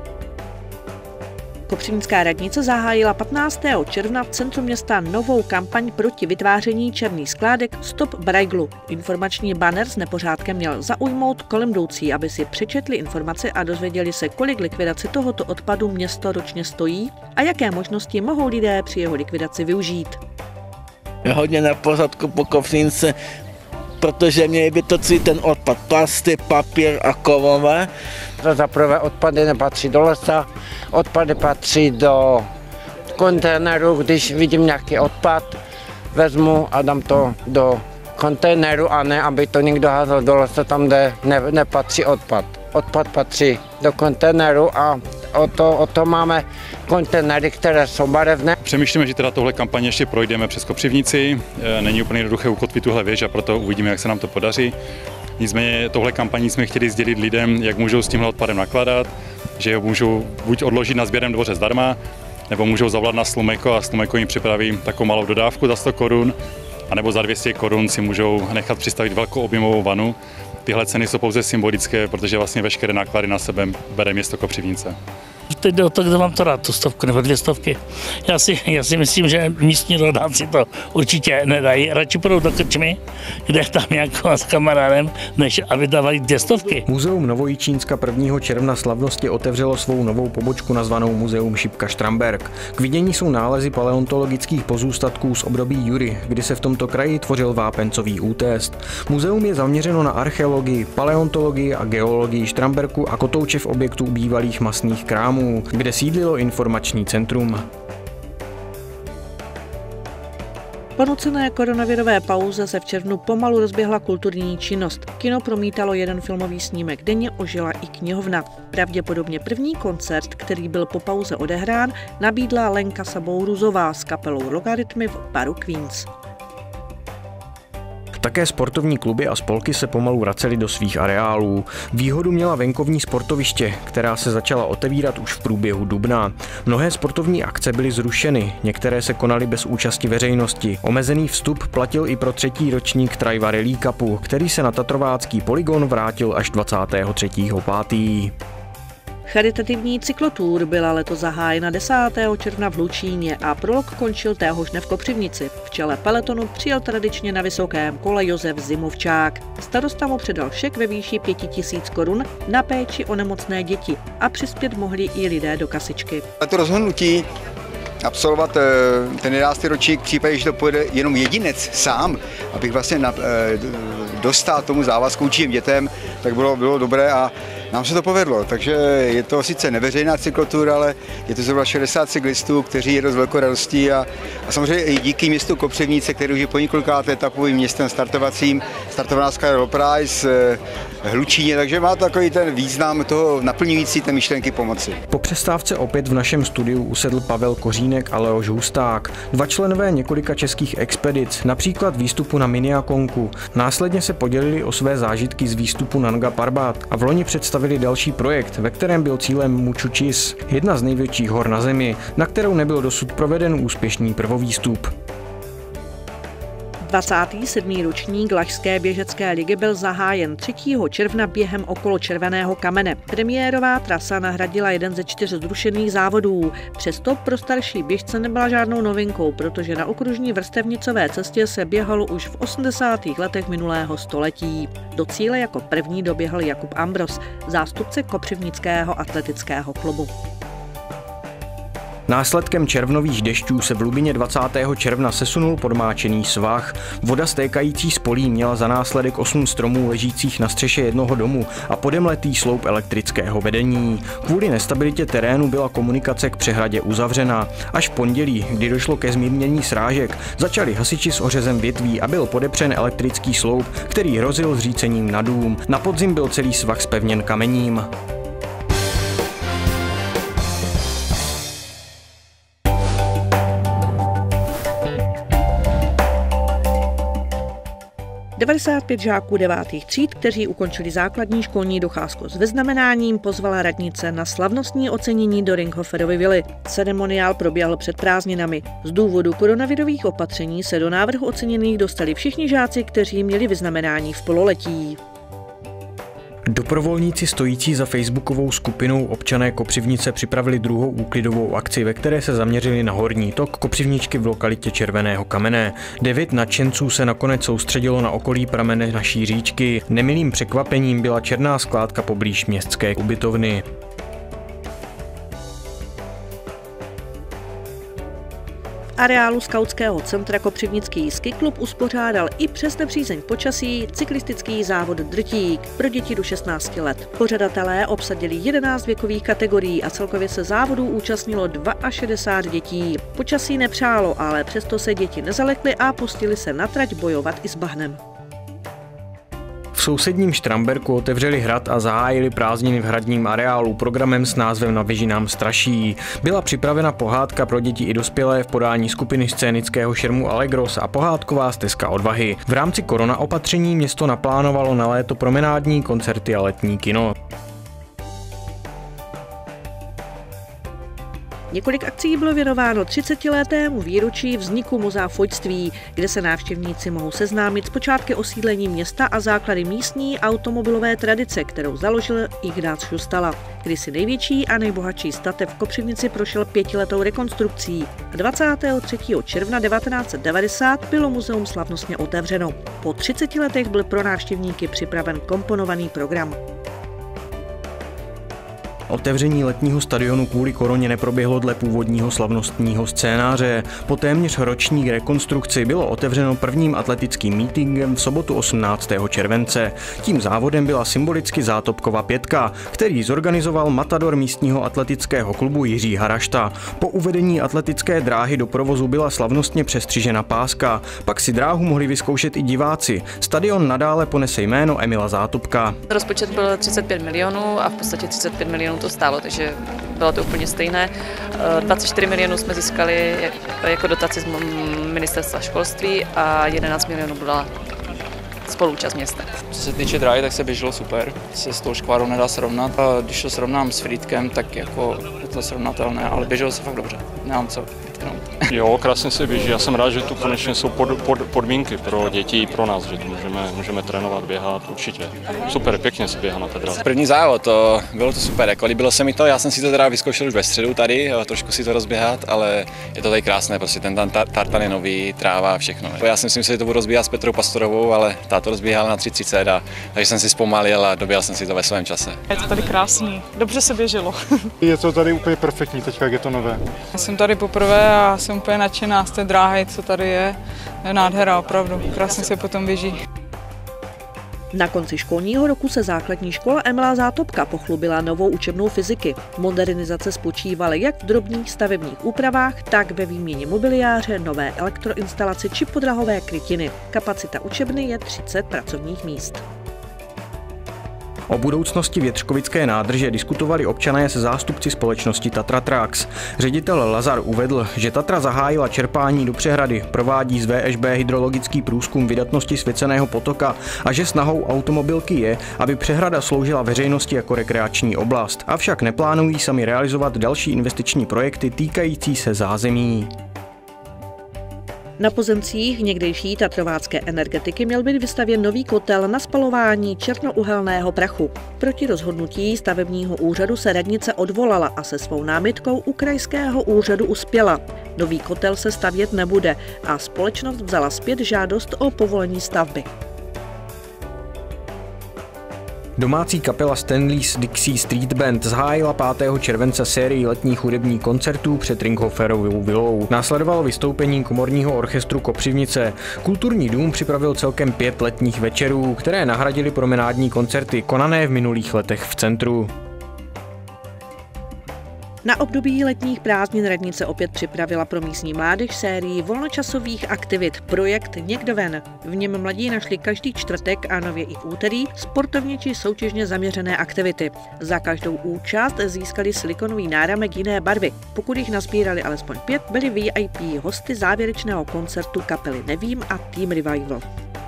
Kopřivnická radnice zahájila 15. června v centru města novou kampaň proti vytváření černých skládek Stop Braiglu. Informační banner s nepořádkem měl zaujmout kolem jdoucí, aby si přečetli informace a dozvěděli se, kolik likvidace tohoto odpadu město ročně stojí a jaké možnosti mohou lidé při jeho likvidaci využít. Je hodně na pořádku po Kopřivnici, protože měli by to celý ten odpad, plasty, papír a kovové. Za prvé odpady nepatří do lesa, odpady patří do kontejneru. Když vidím nějaký odpad, vezmu a dám to do kontejneru a ne, aby to někdo házel do lesa tam, kde nepatří odpad. Odpad patří do kontejneru a o to máme kontejnery, které jsou barevné. Přemýšlíme, že teda tohle kampaně ještě projdeme přes Kopřivnici. Není úplně jednoduché ukotvit tuhle věž a proto uvidíme, jak se nám to podaří. Nicméně tohle kampaní jsme chtěli sdělit lidem, jak můžou s tímhle odpadem nakládat, že ho můžou buď odložit na sběrném dvoře zdarma, nebo můžou zavolat na Slumeko a Slumeko jim připraví takovou malou dodávku za 100 korun, anebo za 200 korun si můžou nechat přistavit velkou objemovou vanu. Tyhle ceny jsou pouze symbolické, protože vlastně veškeré náklady na sebe bere město Kopřivnice. Teď jde o to, kdo mám to rád, tu 100 nebo 200. Já si myslím, že místní rodáci to určitě nedají. Radši půjdou do krčmy, kde tam jako s kamarádem, než aby dávali 200. Muzeum Novojičínska 1. června slavnostně otevřelo svou novou pobočku nazvanou Muzeum Šipka Štramberk. K vidění jsou nálezy paleontologických pozůstatků z období Jury, kdy se v tomto kraji tvořil vápencový útest. Muzeum je zaměřeno na archeologii, paleontologii a geologii Štramberku a kotoučev objektů bývalých masných krámů, kde sídlilo informační centrum. Po nucené koronavirové pauze se v červnu pomalu rozběhla kulturní činnost. Kino promítalo jeden filmový snímek denně, ožila i knihovna. Pravděpodobně první koncert, který byl po pauze odehrán, nabídla Lenka Sabouruzová s kapelou Logaritmy v baru Queens. Také sportovní kluby a spolky se pomalu vracely do svých areálů. Výhodu měla venkovní sportoviště, která se začala otevírat už v průběhu dubna. Mnohé sportovní akce byly zrušeny, některé se konaly bez účasti veřejnosti. Omezený vstup platil i pro 3. ročník Trajva Rally Cupu, který se na tatrovácký polygon vrátil až 23.5. Charitativní cyklotúr byla letos zahájena 10. června v Lučíně a prolog končil téhož dne v Kopřivnici. V čele peletonu přijel tradičně na vysokém kole Josef Zimovčák. Starosta mu předal šek ve výši 5000 korun na péči o nemocné děti a přispět mohli i lidé do kasičky. To rozhodnutí absolvovat ten 11. ročník v případě, že to pojede jenom jedinec sám, abych vlastně dostát tomu závazku učím dětem, tak bylo dobré a nám se to povedlo. Takže je to sice neveřejná cyklotur, ale je to zhruba 60 cyklistů, kteří jedou s velkou radostí a samozřejmě i díky městu Kopřivnice, který už je po několikáté etapovým městem startovacím, startovaná Sky Prize, Hlučíně, takže má takový ten význam toho naplňující té myšlenky pomoci. Po přestávce opět v našem studiu usedl Pavel Kořínek a Leoš Husták, dva členové několika českých expedic, například výstupu na Miniakonku. Následně se podělili o své zážitky z výstupu na Nanga Parbat a v loni představili další projekt, ve kterém byl cílem Muchu Chis, jedna z největších hor na Zemi, na kterou nebyl dosud proveden úspěšný prvovýstup. 27. ročník Lašské běžecké ligy byl zahájen 3. června během okolo Červeného kamene. Premiérová trasa nahradila jeden ze 4 zrušených závodů. Přesto pro starší běžce nebyla žádnou novinkou, protože na okružní vrstevnicové cestě se běhalo už v 80. letech minulého století. Do cíle jako první doběhl Jakub Ambros, zástupce Kopřivnického atletického klubu. Následkem červnových dešťů se v Lubině 20. června sesunul podmáčený svah. Voda stékající z polí měla za následek 8 stromů ležících na střeše jednoho domu a podemletý sloup elektrického vedení. Kvůli nestabilitě terénu byla komunikace k přehradě uzavřena. Až v pondělí, kdy došlo ke zmírnění srážek, začali hasiči s ořezem větví a byl podepřen elektrický sloup, který hrozil zřícením na dům. Na podzim byl celý svah zpevněn kamením. – 95 žáků 9. tříd, kteří ukončili základní školní docházku s vyznamenáním, pozvala radnice na slavnostní ocenění do Ringhoferovy vily. Ceremoniál proběhl před prázdninami. Z důvodu koronavirových opatření se do návrhu oceněných dostali všichni žáci, kteří měli vyznamenání v pololetí. Dobrovolníci stojící za facebookovou skupinou Občané Kopřivnice připravili druhou úklidovou akci, ve které se zaměřili na horní tok Kopřivničky v lokalitě Červeného kamene. 9 nadšenců se nakonec soustředilo na okolí pramene naší říčky. Nemilým překvapením byla černá skládka poblíž městské ubytovny. V areálu skautského centra Kopřivnický ski klub uspořádal i přes nepřízeň počasí cyklistický závod Drtík pro děti do 16 let. Pořadatelé obsadili 11 věkových kategorií a celkově se závodů účastnilo 62 dětí. Počasí nepřálo, ale přesto se děti nezalekly a pustili se na trať bojovat i s bahnem. V sousedním Štramberku otevřeli hrad a zahájili prázdniny v hradním areálu programem s názvem Na věži nám straší. Byla připravena pohádka pro děti i dospělé v podání skupiny scénického šermu Allegros a pohádková stezka odvahy. V rámci korona opatření město naplánovalo na léto promenádní koncerty a letní kino. Několik akcí bylo věnováno 30letému výročí vzniku Muzea fojtství, kde se návštěvníci mohou seznámit s počátky osídlení města a základy místní automobilové tradice, kterou založil Ignác Šustala. Kdysi největší a nejbohatší statek v Kopřivnici prošel 5letou rekonstrukcí. 23. června 1990 bylo muzeum slavnostně otevřeno. Po 30 letech byl pro návštěvníky připraven komponovaný program. Otevření letního stadionu kvůli koroně neproběhlo dle původního slavnostního scénáře. Po téměř roční rekonstrukci bylo otevřeno prvním atletickým meetingem v sobotu 18. července. Tím závodem byla symbolicky Zátopkova 5, který zorganizoval matador místního atletického klubu Jiří Harašta. Po uvedení atletické dráhy do provozu byla slavnostně přestřižena páska, pak si dráhu mohli vyzkoušet i diváci. Stadion nadále ponese jméno Emila Zátopka. Rozpočet byl 35 milionů a v podstatě 35 milionů to stálo, takže bylo to úplně stejné. 24 milionů jsme získali jako dotaci z ministerstva školství a 11 milionů byla spoluúčast města. Co se týče dráhy, tak se běželo super, se s tou škvárou nedá srovnat. A když to srovnám s Frýdkem, tak jako je to srovnatelné, ale běželo se fakt dobře, nemám co vytknout. Jo, krásně se běží, já jsem rád, že tu konečně jsou podmínky pro děti i pro nás, že tu můžeme trénovat, běhat, určitě. Super, pěkně se běhá na té dráze. První závod, bylo to super, jako líbilo se mi to, já jsem si to teda vyzkoušel už ve středu tady, trošku si to rozběhat, ale je to tady krásné, prostě ten tartan je nový, tráva, všechno. Já si myslím, že to budu rozbíhat s Petrou Pastorovou, ale ta to rozbíhala na 3:30, takže jsem si zpomalil a doběhl jsem si to ve svém čase. Je to tady krásný, dobře se běželo. Je to tady úplně perfektní, teďka jak je to nové. Já jsem tady poprvé a jsem úplně nadšená z té dráhy, co tady je. Je nádhera, opravdu, krásně se potom běží. Na konci školního roku se základní škola Emila Zátopka pochlubila novou učebnou fyziky. Modernizace spočívala jak v drobných stavebních úpravách, tak ve výměně mobiliáře, nové elektroinstalaci či podrahové krytiny. Kapacita učebny je 30 pracovních míst. O budoucnosti Větřkovické nádrže diskutovali občané se zástupci společnosti Tatra Trucks. Ředitel Lazar uvedl, že Tatra zahájila čerpání do přehrady, provádí z VŠB hydrologický průzkum vydatnosti svěceného potoka a že snahou automobilky je, aby přehrada sloužila veřejnosti jako rekreační oblast. Avšak neplánují sami realizovat další investiční projekty týkající se zázemí. Na pozemcích někdejší tatrovácké energetiky měl být vystavěn nový kotel na spalování černouhelného prachu. Proti rozhodnutí stavebního úřadu se radnice odvolala a se svou námitkou u krajského úřadu uspěla. Nový kotel se stavět nebude a společnost vzala zpět žádost o povolení stavby. Domácí kapela Stanley's Dixie Street Band zahájila 5. července sérii letních hudebních koncertů před Ringhoferovou vilou. Následovalo vystoupení komorního orchestru Kopřivnice. Kulturní dům připravil celkem 5 letních večerů, které nahradily promenádní koncerty konané v minulých letech v centru. Na období letních prázdnin radnice opět připravila pro místní mládež sérii volnočasových aktivit Projekt Někdo ven. V něm mladí našli každý čtvrtek a nově i v úterý sportovně či soutěžně zaměřené aktivity. Za každou účast získali silikonový náramek jiné barvy. Pokud jich nazbírali alespoň 5, byli VIP hosty závěrečného koncertu kapely Nevím a Team Revival.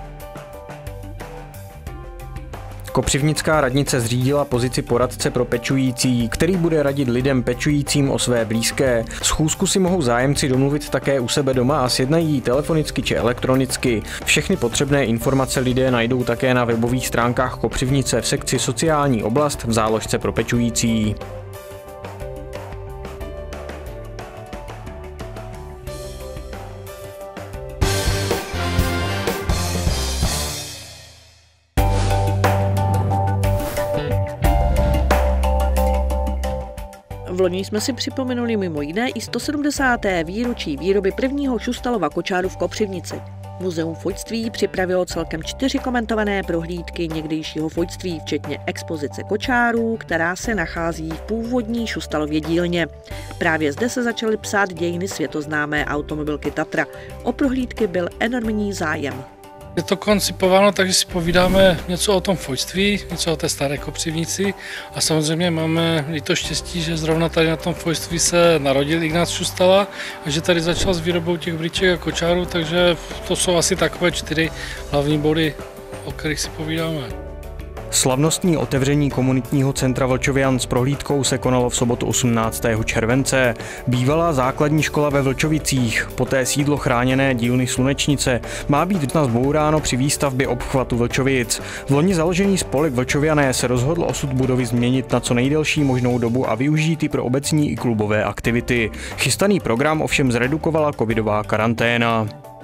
Kopřivnická radnice zřídila pozici poradce pro pečující, který bude radit lidem pečujícím o své blízké. Schůzku si mohou zájemci domluvit také u sebe doma a sjednají ji telefonicky či elektronicky. Všechny potřebné informace lidé najdou také na webových stránkách Kopřivnice v sekci Sociální oblast v záložce pro pečující. V loni jsme si připomenuli mimo jiné i 170. výročí výroby prvního Šustalova kočáru v Kopřivnici. Muzeum fojtství připravilo celkem 4 komentované prohlídky někdejšího fojtství, včetně expozice kočárů, která se nachází v původní Šustalově dílně. Právě zde se začaly psát dějiny světoznámé automobilky Tatra. O prohlídky byl enormní zájem. Je to koncipováno, takže si povídáme něco o tom fojtství, něco o té staré Kopřivnici a samozřejmě máme i to štěstí, že zrovna tady na tom fojtství se narodil Ignác Šustala a že tady začal s výrobou těch brýček a kočárů, takže to jsou asi takové 4 hlavní body, o kterých si povídáme. Slavnostní otevření komunitního centra Vlčovian s prohlídkou se konalo v sobotu 18. července. Bývalá základní škola ve Vlčovicích, poté sídlo chráněné dílny Slunečnice, má být zbouráno při výstavbě obchvatu Vlčovic. V loni založený spolek Vlčoviané se rozhodl osud budovy změnit na co nejdelší možnou dobu a využít ji pro obecní i klubové aktivity. Chystaný program ovšem zredukovala covidová karanténa.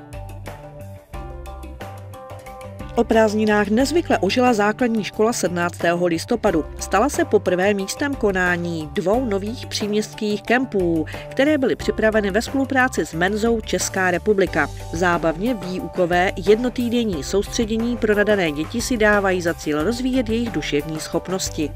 O prázdninách nezvykle ožila základní škola 17. listopadu. Stala se poprvé místem konání 2 nových příměstských kempů, které byly připraveny ve spolupráci s Menzou Česká republika. Zábavně výukové jednotýdenní soustředění pro nadané děti si dávají za cíl rozvíjet jejich duševní schopnosti.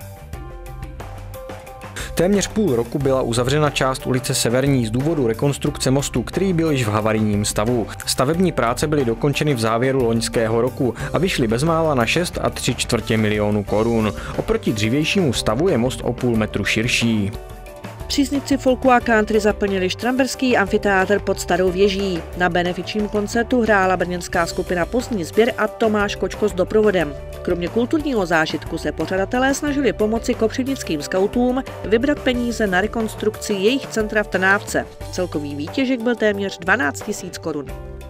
Téměř půl roku byla uzavřena část ulice Severní z důvodu rekonstrukce mostu, který byl již v havarijním stavu. Stavební práce byly dokončeny v závěru loňského roku a vyšly bezmála na 6 3/4 milionu korun. Oproti dřívějšímu stavu je most o půl metru širší. Příznivci folku a country zaplnili štramberský amfiteátr pod Starou věží. Na benefičním koncertu hrála brněnská skupina Pozdní sběr a Tomáš Kočko s doprovodem. Kromě kulturního zážitku se pořadatelé snažili pomoci kopřivnickým skautům vybrat peníze na rekonstrukci jejich centra v Trnávce. Celkový výtěžek byl téměř 12 000 korun.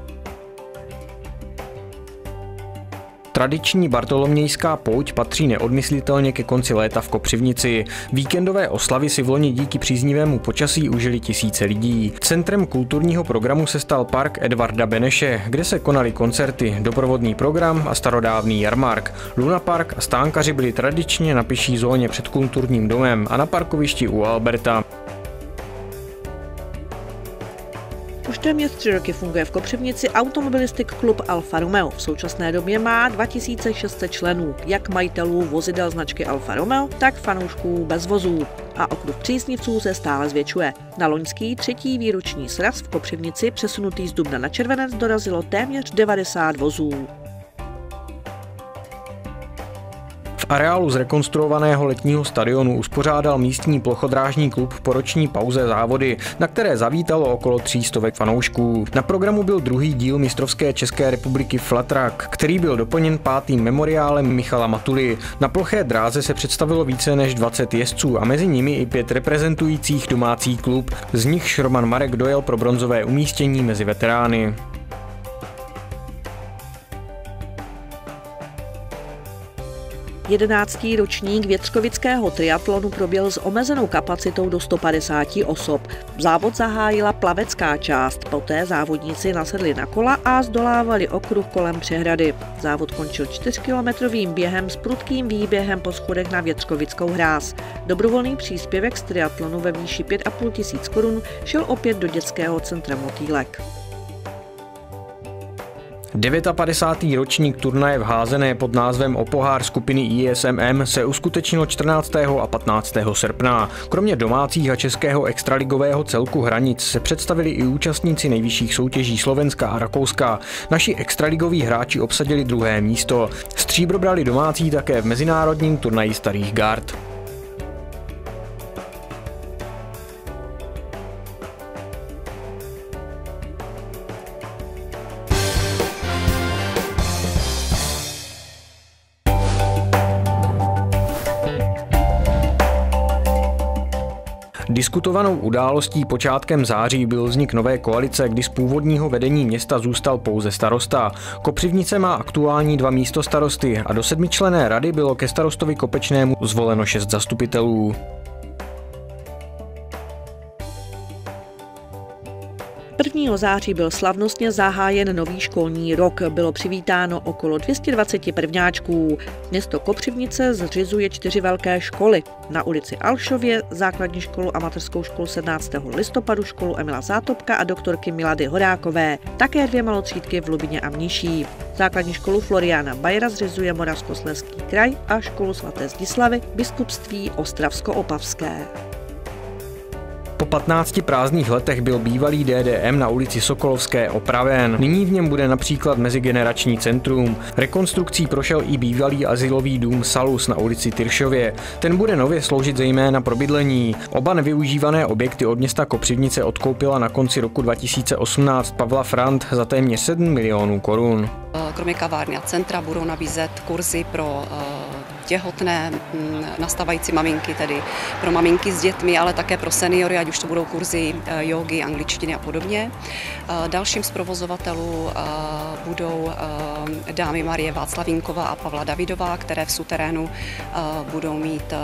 Tradiční bartolomějská pouť patří neodmyslitelně ke konci léta v Kopřivnici. Víkendové oslavy si v loni díky příznivému počasí užili tisíce lidí. Centrem kulturního programu se stal park Edvarda Beneše, kde se konaly koncerty, doprovodný program a starodávný jarmark. Luna Park a stánkaři byli tradičně na pěší zóně před kulturním domem a na parkovišti u Alberta. Už téměř 3 roky funguje v Kopřivnici Automobilistic Klub Alfa Romeo. V současné době má 2600 členů, jak majitelů vozidel značky Alfa Romeo, tak fanoušků bez vozů. A okruh příznivců se stále zvětšuje. Na loňský 3. výroční sraz v Kopřivnici, přesunutý z dubna na červenec, dorazilo téměř 90 vozů. V areálu zrekonstruovaného letního stadionu uspořádal místní plochodrážní klub po roční pauze závody, na které zavítalo okolo 300 fanoušků. Na programu byl druhý díl mistrovské České republiky Flat Track, který byl doplněn 5. memoriálem Michala Matuly. Na ploché dráze se představilo více než 20 jezdců a mezi nimi i 5 reprezentujících domácí klub, z nichž Roman Marek dojel pro bronzové umístění mezi veterány. 11. ročník věckovického triatlonu proběhl s omezenou kapacitou do 150 osob. Závod zahájila plavecká část, poté závodníci nasedli na kola a zdolávali okruh kolem přehrady. Závod končil 4kilometrovým během s prudkým výběhem po schodech na Věckovickou hráz. Dobrovolný příspěvek z triatlonu ve výši 5 500 korun šel opět do dětského centra Motýlek. 59. ročník turnaje v házené pod názvem O pohár skupiny ISMM se uskutečnilo 14. a 15. srpna. Kromě domácích a českého extraligového celku Hranic se představili i účastníci nejvyšších soutěží Slovenska a Rakouska. Naši extraligoví hráči obsadili 2. místo. Stříbro brali domácí také v mezinárodním turnaji Starých gard. Diskutovanou událostí počátkem září byl vznik nové koalice, kdy z původního vedení města zůstal pouze starosta. Kopřivnice má aktuální 2 místostarosty a do 7členné rady bylo ke starostovi Kopečnému zvoleno 6 zastupitelů. 1. září byl slavnostně zahájen nový školní rok. Bylo přivítáno okolo 220 prvňáčků. Město Kopřivnice zřizuje 4 velké školy. Na ulici Alšově základní školu a mateřskou školu 17. listopadu, školu Emila Zátopka a doktorky Milady Horákové. Také 2 malotřídky v Lubině a Mniší. Základní školu Floriána Bajera zřizuje Moravskoslezský kraj a školu svaté Zdislavy biskupství Ostravsko-Opavské. Po 15 prázdných letech byl bývalý DDM na ulici Sokolovské opraven. Nyní v něm bude například mezigenerační centrum. Rekonstrukcí prošel i bývalý azylový dům Salus na ulici Tyršově. Ten bude nově sloužit zejména pro bydlení. Oba nevyužívané objekty od města Kopřivnice odkoupila na konci roku 2018 Pavla Frant za téměř 7 milionů korun. Kromě kavárny a centra budou nabízet kurzy pro těhotné nastávající maminky, tedy pro maminky s dětmi, ale také pro seniory, ať už to budou kurzy jógy, angličtiny a podobně. Dalším z provozovatelů budou dámy Marie Václavínková a Pavla Davidová, které v suterénu budou mít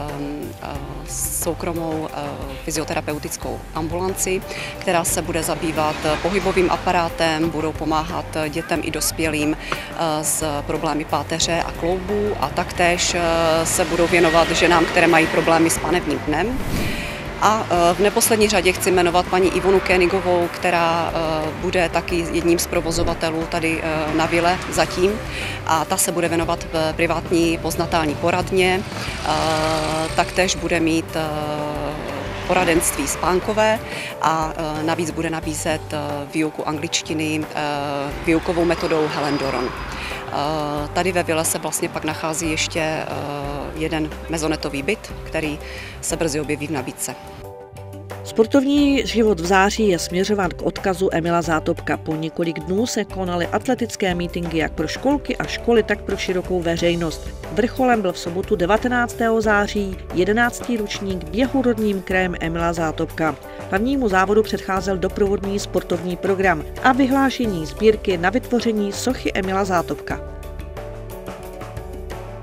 soukromou fyzioterapeutickou ambulanci, která se bude zabývat pohybovým aparátem, budou pomáhat dětem i dospělým s problémy páteře a kloubů a taktéž se budou věnovat ženám, které mají problémy s panevním dnem. A v neposlední řadě chci jmenovat paní Ivonu Kénigovou, která bude taky jedním z provozovatelů tady na vile zatím. A ta se bude věnovat v privátní postnatální poradně. Taktéž bude mít poradenství spánkové a navíc bude nabízet výuku angličtiny výukovou metodou Helen Doron. Tady ve vile se vlastně pak nachází ještě jeden mezonetový byt, který se brzy objeví v nabídce. Sportovní život v září je směřován k odkazu Emila Zátopka. Po několik dnů se konaly atletické mítinky jak pro školky a školy, tak pro širokou veřejnost. Vrcholem byl v sobotu 19. září 11. ročník běhu rodným krajem Emila Zátopka. Hlavnímu závodu předcházel doprovodný sportovní program a vyhlášení sbírky na vytvoření sochy Emila Zátopka.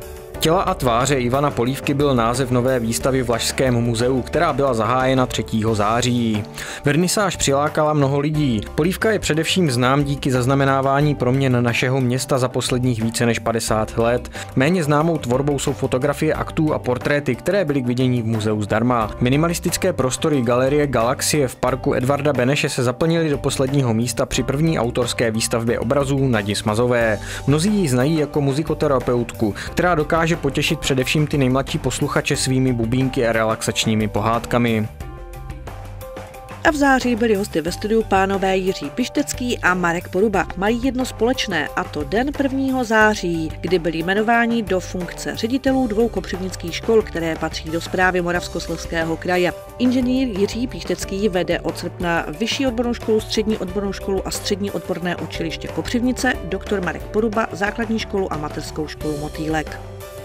Těla a tváře Ivana Polívky byl název nové výstavy v Lašském muzeu, která byla zahájena 3. září. Vernisáž přilákala mnoho lidí. Polívka je především znám díky zaznamenávání proměn našeho města za posledních více než 50 let. Méně známou tvorbou jsou fotografie aktů a portréty, které byly k vidění v muzeu zdarma. Minimalistické prostory Galerie Galaxie v parku Edvarda Beneše se zaplnily do posledního místa při první autorské výstavbě obrazů Nadi Smazové. Mnozí ji znají jako muzikoterapeutku, která dokáže potěšit především ty nejmladší posluchače svými bubínky a relaxačními pohádkami. A v září byli hosty ve studiu pánové Jiří Pištecký a Marek Poruba. Mají jedno společné, a to den 1. září, kdy byli jmenováni do funkce ředitelů 2 kopřivnických škol, které patří do správy Moravskoslezského kraje. Inženýr Jiří Pištecký vede od srpna Vyšší odbornou školu, Střední odbornou školu a Střední odborné učiliště Kopřivnice, doktor Marek Poruba Základní školu a Mateřskou školu Motýlek.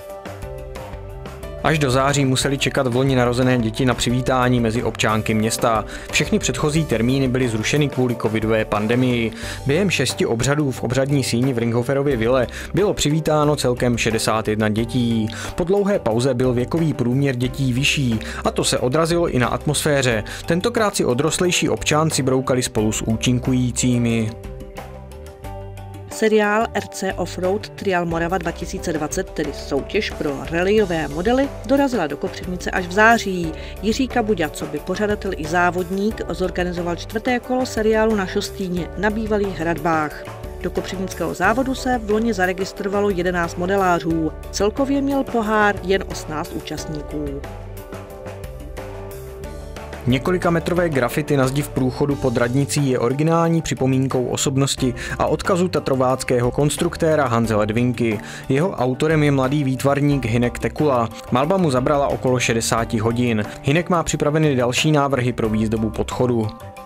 Až do září museli čekat vloni narozené děti na přivítání mezi občánky města. Všechny předchozí termíny byly zrušeny kvůli covidové pandemii. Během 6 obřadů v obřadní síni v Ringhoferově vile bylo přivítáno celkem 61 dětí. Po dlouhé pauze byl věkový průměr dětí vyšší a to se odrazilo i na atmosféře. Tentokrát si odrostlejší občánci broukali spolu s účinkujícími. Seriál RC Offroad Trial Morava 2020, tedy soutěž pro rallyové modely, dorazila do Kopřivnice až v září. Jiří Kabuďa, coby pořadatel i závodník, zorganizoval 4. kolo seriálu na Šostýně na bývalých hradbách. Do kopřivnického závodu se v loni zaregistrovalo 11 modelářů. Celkově měl pohár jen 18 účastníků. Několikametrové grafity na zdi v průchodu pod radnicí je originální připomínkou osobnosti a odkazu tatrováckého konstruktéra Hanze Ledvinky. Jeho autorem je mladý výtvarník Hynek Tekula. Malba mu zabrala okolo 60 hodin. Hynek má připraveny další návrhy pro výzdobu podchodu.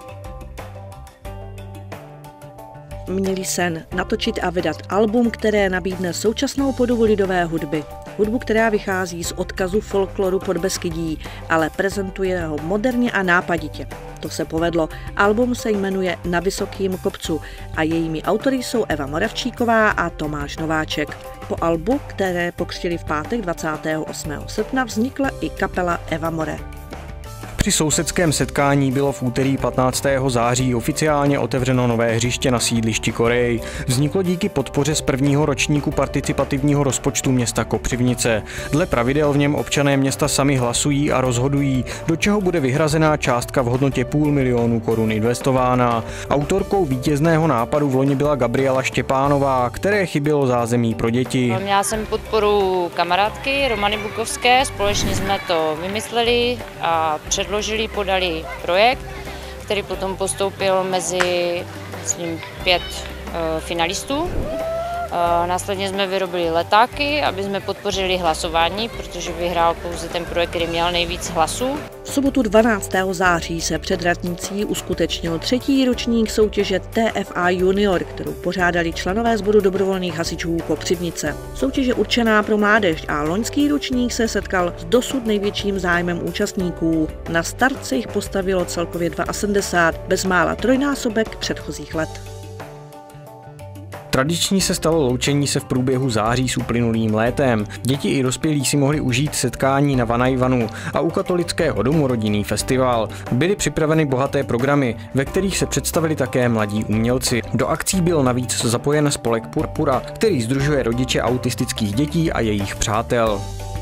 Měli sen natočit a vydat album, které nabídne současnou podobu lidové hudby. Hudbu, která vychází z odkazu folkloru Podbeskydí, ale prezentuje ho moderně a nápaditě. To se povedlo. Album se jmenuje Na vysokým kopcu a jejími autory jsou Eva Moravčíková a Tomáš Nováček. Po albu, které pokřtili v pátek 28. srpna, vznikla i kapela Eva More. Při sousedském setkání bylo v úterý 15. září oficiálně otevřeno nové hřiště na sídlišti Korej. Vzniklo díky podpoře z 1. ročníku participativního rozpočtu města Kopřivnice. Dle pravidel v něm občané města sami hlasují a rozhodují, do čeho bude vyhrazená částka v hodnotě 500 000 korun investována. Autorkou vítězného nápadu v loni byla Gabriela Štěpánová, které chybělo zázemí pro děti. Měla jsem podporu kamarádky Romany Bukovské, společně jsme to vymysleli a podali projekt, který potom postoupil mezi 5 finalistů. Následně jsme vyrobili letáky, aby jsme podpořili hlasování, protože vyhrál pouze ten projekt, který měl nejvíc hlasů. V sobotu 12. září se před radnicí uskutečnil 3. ročník soutěže TFA Junior, kterou pořádali členové sboru dobrovolných hasičů Kopřivnice. Soutěž je určená pro mládež a loňský ročník se setkal s dosud největším zájmem účastníků. Na start se jich postavilo celkově 72, bezmála trojnásobek předchozích let. Tradiční se stalo loučení se v průběhu září s uplynulým létem. Děti i dospělí si mohli užít setkání na Vanajvanu a u katolického domu rodinný festival. Byly připraveny bohaté programy, ve kterých se představili také mladí umělci. Do akcí byl navíc zapojen spolek Purpura, který sdružuje rodiče autistických dětí a jejich přátel.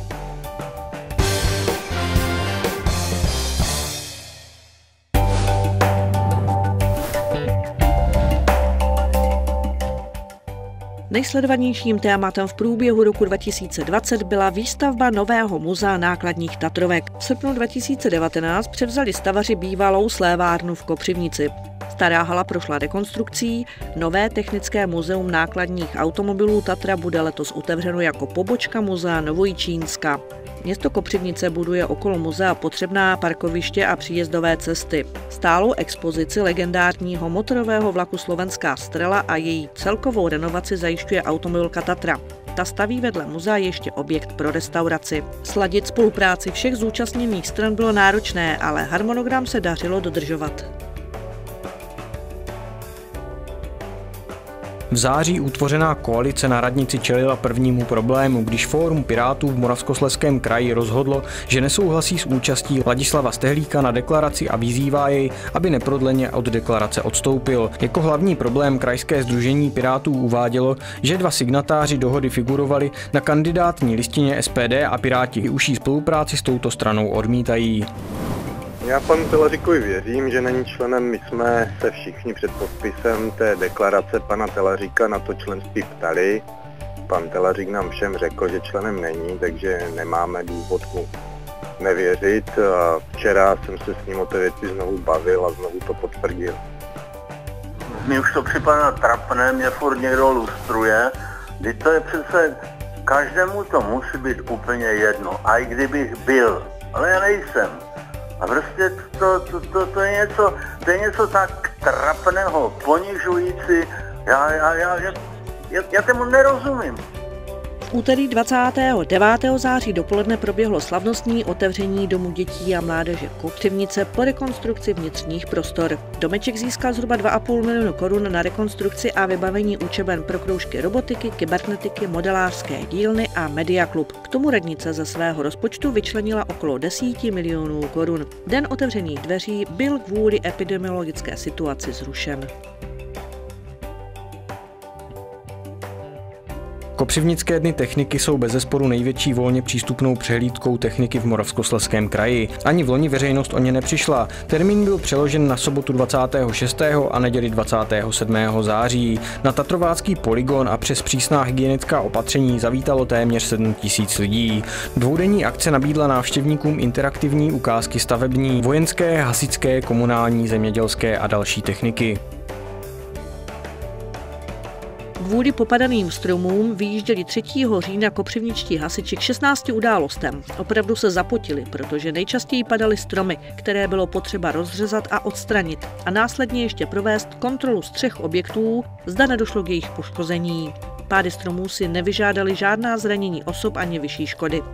Nejsledovanějším tématem v průběhu roku 2020 byla výstavba nového muzea nákladních Tatrovek. V srpnu 2019 převzali stavaři bývalou slévárnu v Kopřivnici. Stará hala prošla rekonstrukcí, nové technické muzeum nákladních automobilů Tatra bude letos otevřeno jako pobočka muzea Novojičínska. Město Kopřivnice buduje okolo muzea potřebná parkoviště a příjezdové cesty. Stálou expozici legendárního motorového vlaku Slovenská Strela a její celkovou renovaci zajišťuje automobilka Tatra. Ta staví vedle muzea ještě objekt pro restauraci. Sladit spolupráci všech zúčastněných stran bylo náročné, ale harmonogram se dařilo dodržovat. V září utvořená koalice na radnici čelila prvnímu problému, když Fórum Pirátů v Moravskoslezském kraji rozhodlo, že nesouhlasí s účastí Ladislava Stehlíka na deklaraci a vyzývá jej, aby neprodleně od deklarace odstoupil. Jako hlavní problém krajské sdružení Pirátů uvádělo, že 2 signatáři dohody figurovali na kandidátní listině SPD a Piráti užší spolupráci s touto stranou odmítají. Já panu Telaříkovi věřím, že není členem. My jsme se všichni před podpisem té deklarace pana Telaříka na to členství ptali. Pan Telařík nám všem řekl, že členem není, takže nemáme důvod mu nevěřit. A včera jsem se s ním o té věci znovu bavil a znovu to potvrdil. Mně už to připadá trapné, mě furt někdo lustruje. Teď to je přece, každému to musí být úplně jedno, a i kdybych byl, ale já nejsem. A prostě to je něco tak trapného, ponižující, já tomu nerozumím. V úterý 29. září dopoledne proběhlo slavnostní otevření Domu dětí a mládeže Kopřivnice po rekonstrukci vnitřních prostor. Domeček získal zhruba 2,5 milionu korun na rekonstrukci a vybavení učeben pro kroužky robotiky, kybernetiky, modelářské dílny a mediaklub. K tomu radnice ze svého rozpočtu vyčlenila okolo 10 milionů korun. Den otevřených dveří byl kvůli epidemiologické situaci zrušen. Kopřivnické dny techniky jsou bezesporu největší volně přístupnou přehlídkou techniky v Moravskoslezském kraji. Ani vloni veřejnost o ně nepřišla. Termín byl přeložen na sobotu 26. a neděli 27. září. Na Tatrovácký polygon a přes přísná hygienická opatření zavítalo téměř 7 000 lidí. Dvoudenní akce nabídla návštěvníkům interaktivní ukázky stavební, vojenské, hasičské, komunální, zemědělské a další techniky. Kvůli popadaným stromům vyjížděli 3. října kopřivničtí hasiči k 16 událostem. Opravdu se zapotili, protože nejčastěji padaly stromy, které bylo potřeba rozřezat a odstranit a následně ještě provést kontrolu střech objektů, zda nedošlo k jejich poškození. Pády stromů si nevyžádaly žádná zranění osob ani vyšší škody.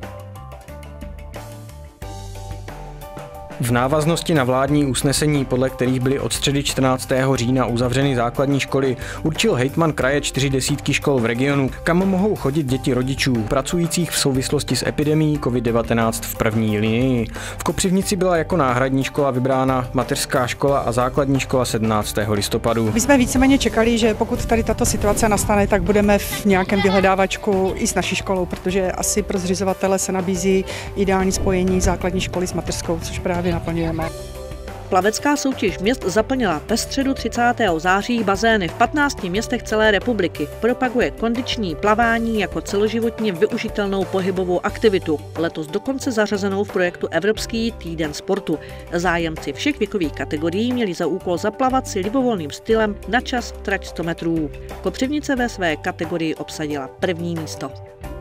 V návaznosti na vládní usnesení, podle kterých byly od středy 14. října uzavřeny základní školy, určil hejtman kraje 40 škol v regionu, kam mohou chodit děti rodičů, pracujících v souvislosti s epidemií COVID-19 v první linii. V Kopřivnici byla jako náhradní škola vybrána mateřská škola a základní škola 17. listopadu. My jsme víceméně čekali, že pokud tady tato situace nastane, tak budeme v nějakém vyhledávačku i s naší školou, protože asi pro zřizovatele se nabízí ideální spojení základní školy s mateřskou, což právě naplňujeme. Plavecká soutěž měst zaplnila ve středu 30. září bazény v 15 městech celé republiky. Propaguje kondiční plavání jako celoživotně využitelnou pohybovou aktivitu, letos dokonce zařazenou v projektu Evropský týden sportu. Zájemci všech věkových kategorií měli za úkol zaplavat si libovolným stylem na čas trať 100 metrů. Kopřivnice ve své kategorii obsadila první místo.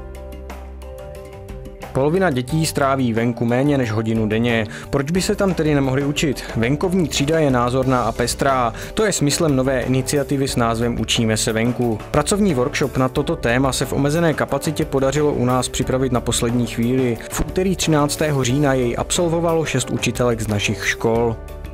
Polovina dětí stráví venku méně než hodinu denně. Proč by se tam tedy nemohli učit? Venkovní třída je názorná a pestrá. To je smyslem nové iniciativy s názvem Učíme se venku. Pracovní workshop na toto téma se v omezené kapacitě podařilo u nás připravit na poslední chvíli. V úterý 13. října jej absolvovalo 6 učitelek z našich škol.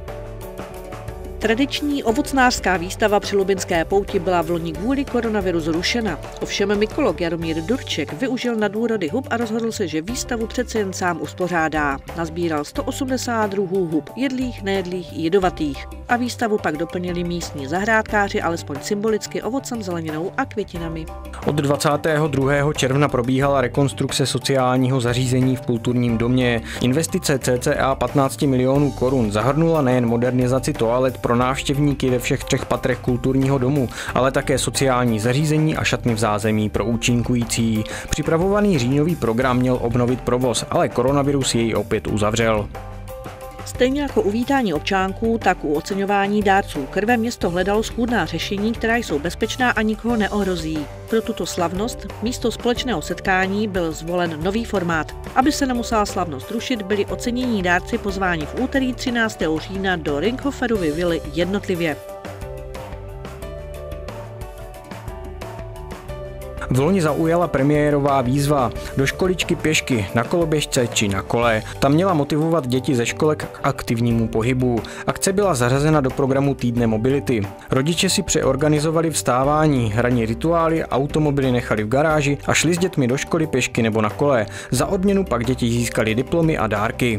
Tradiční ovocnářská výstava při Lubinské pouti byla v loni kvůli koronaviru zrušena. Ovšem mykolog Jaromír Durček využil nadúrody hub a rozhodl se, že výstavu přece jen sám uspořádá. Nazbíral 180 druhů hub, jedlých, nejedlých i jedovatých. A výstavu pak doplnili místní zahrádkáři alespoň symbolicky ovocem, zeleninou a květinami. Od 22. června probíhala rekonstrukce sociálního zařízení v kulturním domě. Investice cca 15 milionů korun zahrnula nejen modernizaci toalet pro návštěvníky ve všech 3 patrech kulturního domu, ale také sociální zařízení a šatny v zázemí pro účinkující. Připravovaný říjnový program měl obnovit provoz, ale koronavirus jej opět uzavřel. Stejně jako u vítání občánků, tak u oceňování dárců krve město hledalo schůdná řešení, která jsou bezpečná a nikoho neohrozí. Pro tuto slavnost místo společného setkání byl zvolen nový formát. Aby se nemusela slavnost rušit, byli ocenění dárci pozváni v úterý 13. října do Ringhoferovy vily jednotlivě. Vloni zaujala premiérová výzva Do školičky pěšky, na koloběžce či na kole. Ta měla motivovat děti ze školek k aktivnímu pohybu. Akce byla zařazena do programu Týdne mobility. Rodiče si přeorganizovali vstávání, ranní rituály, automobily nechali v garáži a šli s dětmi do školy pěšky nebo na kole. Za odměnu pak děti získali diplomy a dárky.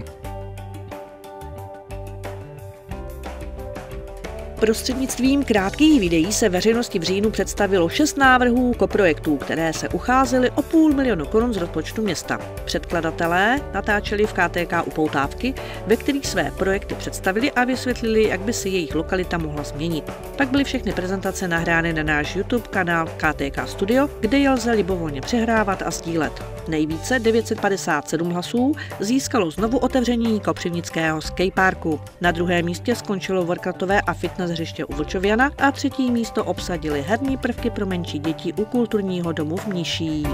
Prostřednictvím krátkých videí se veřejnosti v říjnu představilo 6 návrhů koprojektů, které se ucházely o 500 000 korun z rozpočtu města. Předkladatelé natáčeli v KTK upoutávky, ve kterých své projekty představili a vysvětlili, jak by se jejich lokalita mohla změnit. Pak byly všechny prezentace nahrány na náš YouTube kanál KTK Studio, kde je lze libovolně přehrávat a sdílet. Nejvíce 957 hlasů získalo znovu otevření kopřivnického skateparku. Na druhém místě skončilo workoutové a fitness hřiště u Vlčoviana a 3. místo obsadili herní prvky pro menší děti u kulturního domu v Mniší.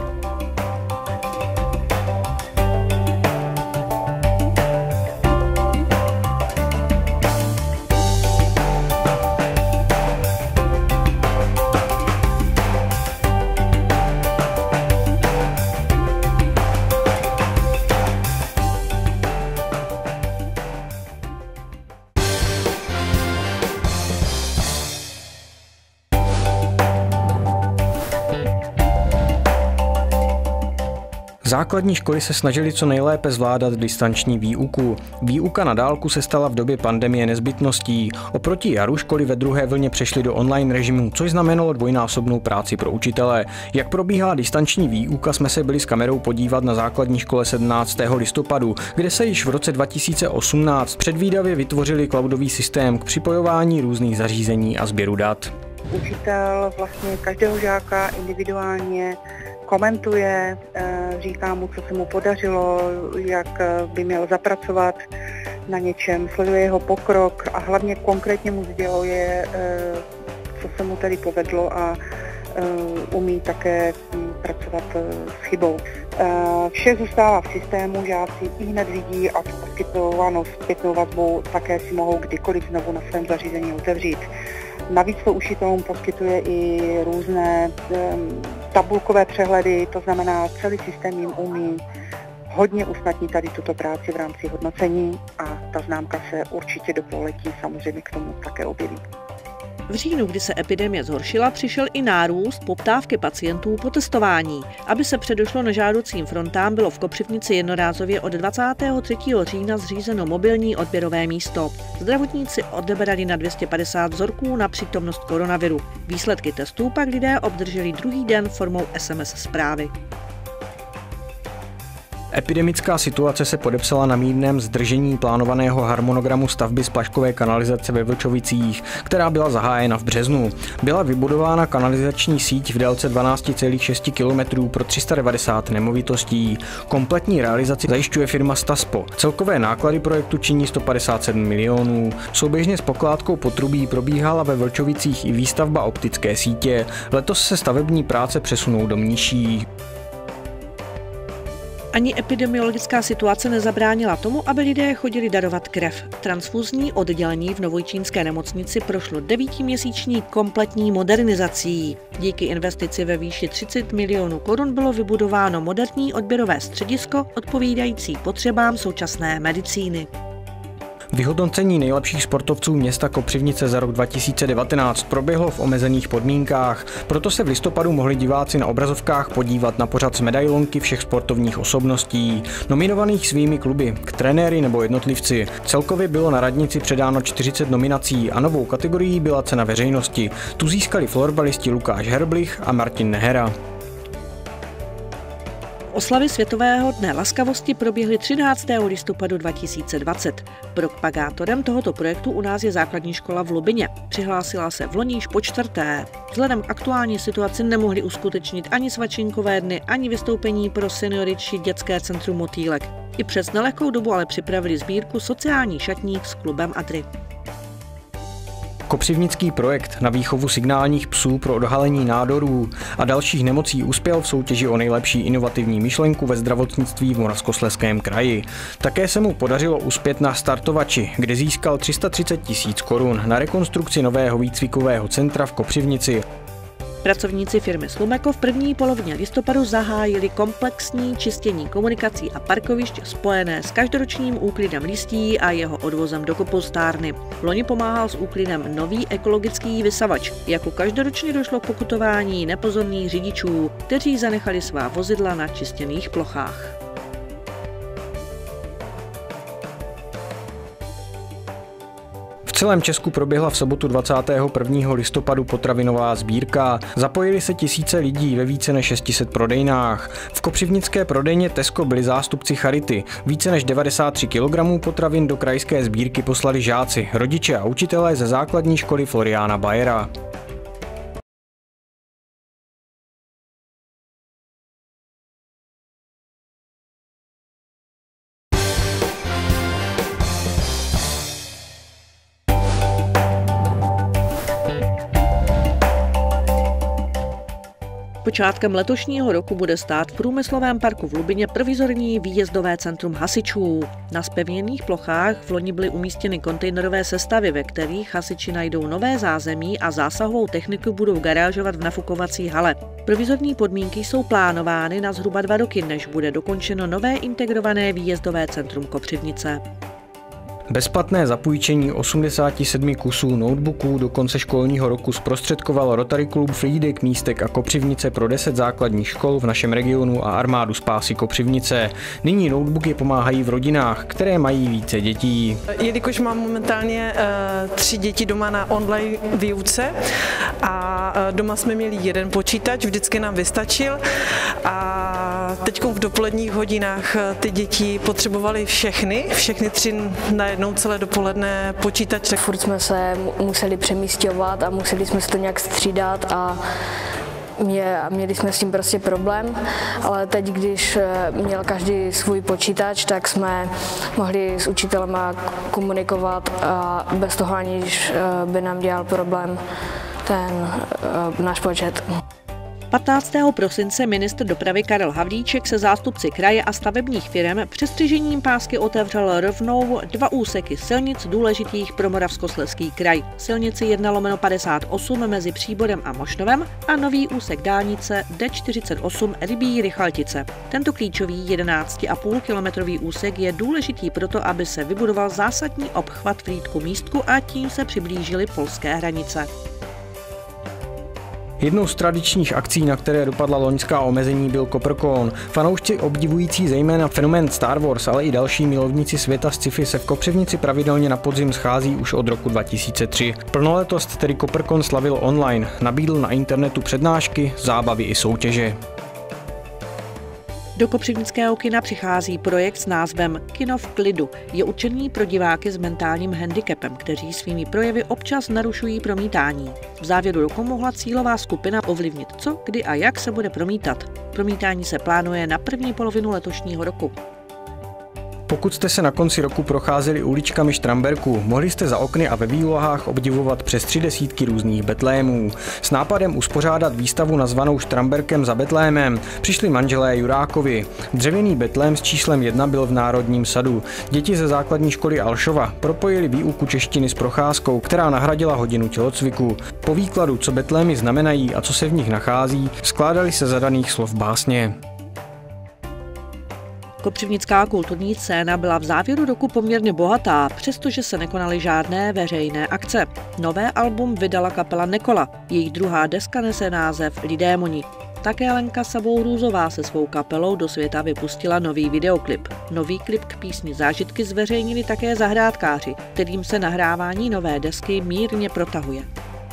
Základní školy se snažily co nejlépe zvládat distanční výuku. Výuka na dálku se stala v době pandemie nezbytností. Oproti jaru školy ve druhé vlně přešly do online režimu, což znamenalo dvojnásobnou práci pro učitele. Jak probíhala distanční výuka, jsme se byli s kamerou podívat na základní škole 17. listopadu, kde se již v roce 2018 předvídavě vytvořili cloudový systém k připojování různých zařízení a sběru dat. Učitel vlastně každého žáka individuálně komentuje, říká mu, co se mu podařilo, jak by měl zapracovat na něčem, sleduje jeho pokrok a hlavně konkrétně mu sděluje, co se mu tady povedlo a umí také pracovat s chybou. Vše zůstává v systému, žáci ihned vidí a poskytovanou zpětnou vazbou také si mohou kdykoliv znovu na svém zařízení otevřít. Navíc to učitelům poskytuje i různé tabulkové přehledy, to znamená, celý systém jim umí hodně usnadnit tady tuto práci v rámci hodnocení a ta známka se určitě do pololetí samozřejmě k tomu také objeví. V říjnu, kdy se epidemie zhoršila, přišel i nárůst poptávky pacientů po testování. Aby se předešlo nežádoucím frontám, bylo v Kopřivnici jednorázově od 23. října zřízeno mobilní odběrové místo. Zdravotníci odebrali na 250 vzorků na přítomnost koronaviru. Výsledky testů pak lidé obdrželi druhý den formou SMS zprávy. Epidemická situace se podepsala na mírném zdržení plánovaného harmonogramu stavby splaškové kanalizace ve Vlčovicích, která byla zahájena v březnu. Byla vybudována kanalizační síť v délce 12,6 km pro 390 nemovitostí. Kompletní realizaci zajišťuje firma Staspo. Celkové náklady projektu činí 157 milionů. Souběžně s pokládkou potrubí probíhala ve Vlčovicích i výstavba optické sítě. Letos se stavební práce přesunou do Mniší. Ani epidemiologická situace nezabránila tomu, aby lidé chodili darovat krev. Transfuzní oddělení v Novojčínské nemocnici prošlo 9měsíční kompletní modernizací. Díky investici ve výši 30 milionů korun bylo vybudováno moderní odběrové středisko odpovídající potřebám současné medicíny. Vyhodnocení nejlepších sportovců města Kopřivnice za rok 2019 proběhlo v omezených podmínkách, proto se v listopadu mohli diváci na obrazovkách podívat na pořad z medailonky všech sportovních osobností, nominovaných svými kluby, k trenéry nebo jednotlivci. Celkově bylo na radnici předáno 40 nominací a novou kategorií byla cena veřejnosti. Tu získali florbalisti Lukáš Herblich a Martin Nehera. Oslavy Světového dne laskavosti proběhly 13. listopadu 2020. Propagátorem tohoto projektu u nás je základní škola v Lubině. Přihlásila se vloni již po 4. Vzhledem k aktuální situaci nemohli uskutečnit ani svačinkové dny, ani vystoupení pro seniory či dětské centrum Motýlek. I přes nelehkou dobu ale připravili sbírku sociální šatník s klubem Adry. Kopřivnický projekt na výchovu signálních psů pro odhalení nádorů a dalších nemocí uspěl v soutěži o nejlepší inovativní myšlenku ve zdravotnictví v Moravskoslezském kraji. Také se mu podařilo uspět na startovači, kde získal 330 000 korun na rekonstrukci nového výcvikového centra v Kopřivnici. Pracovníci firmy Slumeko v první polovině listopadu zahájili komplexní čistění komunikací a parkovišť spojené s každoročním úklidem listí a jeho odvozem do kompostárny. Loni pomáhal s úklidem nový ekologický vysavač. Jako každoročně došlo k pokutování nepozorných řidičů, kteří zanechali svá vozidla na čistěných plochách. V celém Česku proběhla v sobotu 21. listopadu potravinová sbírka. Zapojili se tisíce lidí ve více než 600 prodejnách. V kopřivnické prodejně Tesco byli zástupci Charity. Více než 93 kg potravin do krajské sbírky poslali žáci, rodiče a učitelé ze základní školy Floriána Bayera. Počátkem letošního roku bude stát v průmyslovém parku v Lubině provizorní výjezdové centrum hasičů. Na zpevněných plochách v loni byly umístěny kontejnerové sestavy, ve kterých hasiči najdou nové zázemí a zásahovou techniku budou garážovat v nafukovací hale. Provizorní podmínky jsou plánovány na zhruba 2 roky, než bude dokončeno nové integrované výjezdové centrum Kopřivnice. Bezplatné zapůjčení 87 kusů notebooků do konce školního roku zprostředkoval Rotary Klub Frýdek, Místek a Kopřivnice pro 10 základních škol v našem regionu a Armádu spásy Kopřivnice. Nyní notebooky pomáhají v rodinách, které mají více dětí. Jelikož mám momentálně 3 děti doma na online výuce a doma jsme měli jeden počítač, vždycky nám vystačil a teď v dopoledních hodinách ty děti potřebovaly všechny 3 najednou celé dopoledne počítače. Furt jsme se museli přemísťovat a museli jsme se to nějak střídat a měli jsme s tím prostě problém, ale teď, když měl každý svůj počítač, tak jsme mohli s učitelema komunikovat a bez toho, aniž by nám dělal problém ten náš počet. 15. prosince ministr dopravy Karel Havlíček se zástupci kraje a stavebních firem přestřižením pásky otevřel rovnou 2 úseky silnic důležitých pro Moravskoslezský kraj. Silnici 1/58 mezi Příborem a Mošnovem a nový úsek dálnice D48 Rybí-Rychaltice. Tento klíčový 11,5 kilometrový úsek je důležitý proto, aby se vybudoval zásadní obchvat Frýdku-Místku a tím se přiblížily polské hranice. Jednou z tradičních akcí, na které dopadla loňská omezení, byl Koprkon. Fanoušci obdivující zejména fenomén Star Wars, ale i další milovníci světa sci-fi se v Kopřivnici pravidelně na podzim schází už od roku 2003. Plnoletost tedy Koprkon slavil online, nabídl na internetu přednášky, zábavy i soutěže. Do kopřivnického kina přichází projekt s názvem Kino v klidu. Je určený pro diváky s mentálním handicapem, kteří svými projevy občas narušují promítání. V závěru roku mohla cílová skupina ovlivnit, co, kdy a jak se bude promítat. Promítání se plánuje na první polovinu letošního roku. Pokud jste se na konci roku procházeli uličkami Štramberku, mohli jste za okny a ve výlohách obdivovat přes 30 různých betlémů. S nápadem uspořádat výstavu nazvanou Štramberkem za betlémem přišli manželé Jurákovi. Dřevěný betlém s číslem 1 byl v Národním sadu. Děti ze základní školy Alšova propojili výuku češtiny s procházkou, která nahradila hodinu tělocviku. Po výkladu, co betlémy znamenají a co se v nich nachází, skládali se zadaných slov básně. Kopřivnická kulturní scéna byla v závěru roku poměrně bohatá, přestože se nekonaly žádné veřejné akce. Nové album vydala kapela Nekola. Její druhá deska nese název Lidémoni. Také Lenka Sabou-Růzová se svou kapelou do světa vypustila nový videoklip. Nový klip k písni Zážitky zveřejnili také zahrádkáři, kterým se nahrávání nové desky mírně protahuje.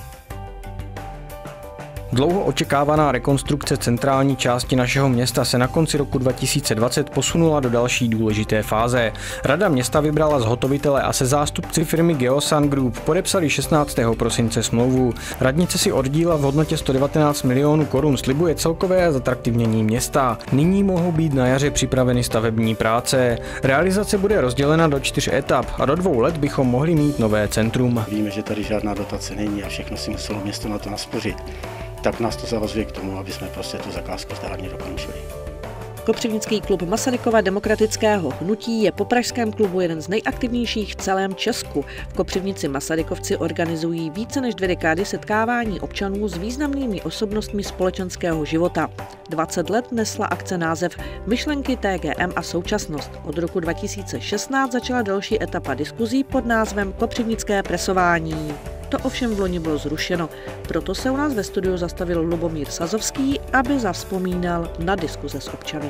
Dlouho očekávaná rekonstrukce centrální části našeho města se na konci roku 2020 posunula do další důležité fáze. Rada města vybrala zhotovitele a se zástupci firmy Geosan Group podepsali 16. prosince smlouvu. Radnice si od díla v hodnotě 119 milionů korun slibuje celkové zatraktivnění města. Nyní mohou být na jaře připraveny stavební práce. Realizace bude rozdělena do 4 etap a do 2 let bychom mohli mít nové centrum. Víme, že tady žádná dotace není a všechno si muselo město na to naspořit. Tak nás to zavazuje k tomu, aby jsme prostě tu zakázku zdárně dokončili. Kopřivnický klub Masarykova demokratického hnutí je po pražském klubu jeden z nejaktivnějších v celém Česku. V Kopřivnici Masarykovci organizují více než 2 dekády setkávání občanů s významnými osobnostmi společenského života. 20 let nesla akce název Myšlenky TGM a současnost. Od roku 2016 začala další etapa diskuzí pod názvem Kopřivnické presování. To ovšem v loni bylo zrušeno, proto se u nás ve studiu zastavil Lubomír Sazovský, aby zavzpomínal na diskuze s občany.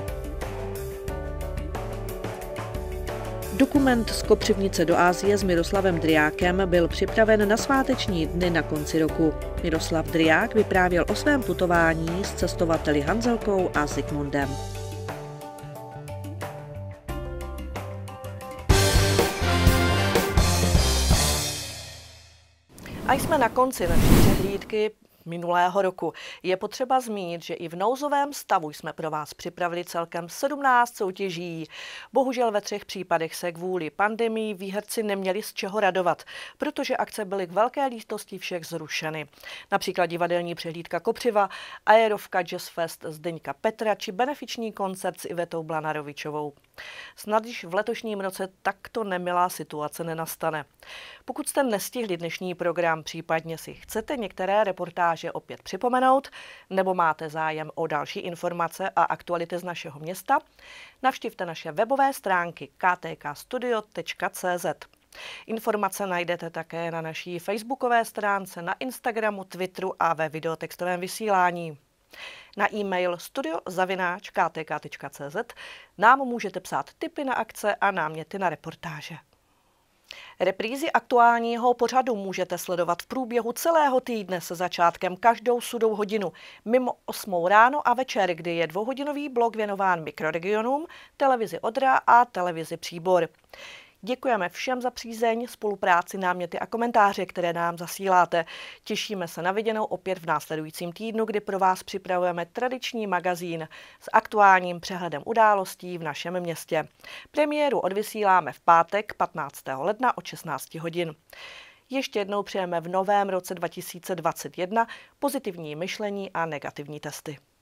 Dokument z Kopřivnice do Asie s Miroslavem Dryákem byl připraven na sváteční dny na konci roku. Miroslav Dryák vyprávěl o svém putování s cestovateli Hanzelkou a Zikmundem. A jsme na konci naší přehlídky minulého roku. Je potřeba zmínit, že i v nouzovém stavu jsme pro vás připravili celkem 17 soutěží. Bohužel ve 3 případech se kvůli pandemii výherci neměli z čeho radovat, protože akce byly k velké lítosti všech zrušeny. Například divadelní přehlídka Kopřiva, aerovka Jazz Fest Zdeňka Petra či benefiční koncert s Ivetou Blanarovičovou. Snad již v letošním roce takto nemilá situace nenastane. Pokud jste nestihli dnešní program, případně si chcete některé reportáže opět připomenout, nebo máte zájem o další informace a aktuality z našeho města, navštivte naše webové stránky ktkstudio.cz. Informace najdete také na naší facebookové stránce, na Instagramu, Twitteru a ve videotextovém vysílání. Na e-mail studio@ktk.cz nám můžete psát tipy na akce a náměty na reportáže. Reprízy aktuálního pořadu můžete sledovat v průběhu celého týdne se začátkem každou sudou hodinu, mimo 8 ráno a večer, kdy je 2hodinový blok věnován mikroregionům, televizi Odra a televizi Příbor. Děkujeme všem za přízeň, spolupráci, náměty a komentáře, které nám zasíláte. Těšíme se na viděnou opět v následujícím týdnu, kdy pro vás připravujeme tradiční magazín s aktuálním přehledem událostí v našem městě. Premiéru odvysíláme v pátek 15. ledna od 16 hodin. Ještě jednou přejeme v novém roce 2021 pozitivní myšlení a negativní testy.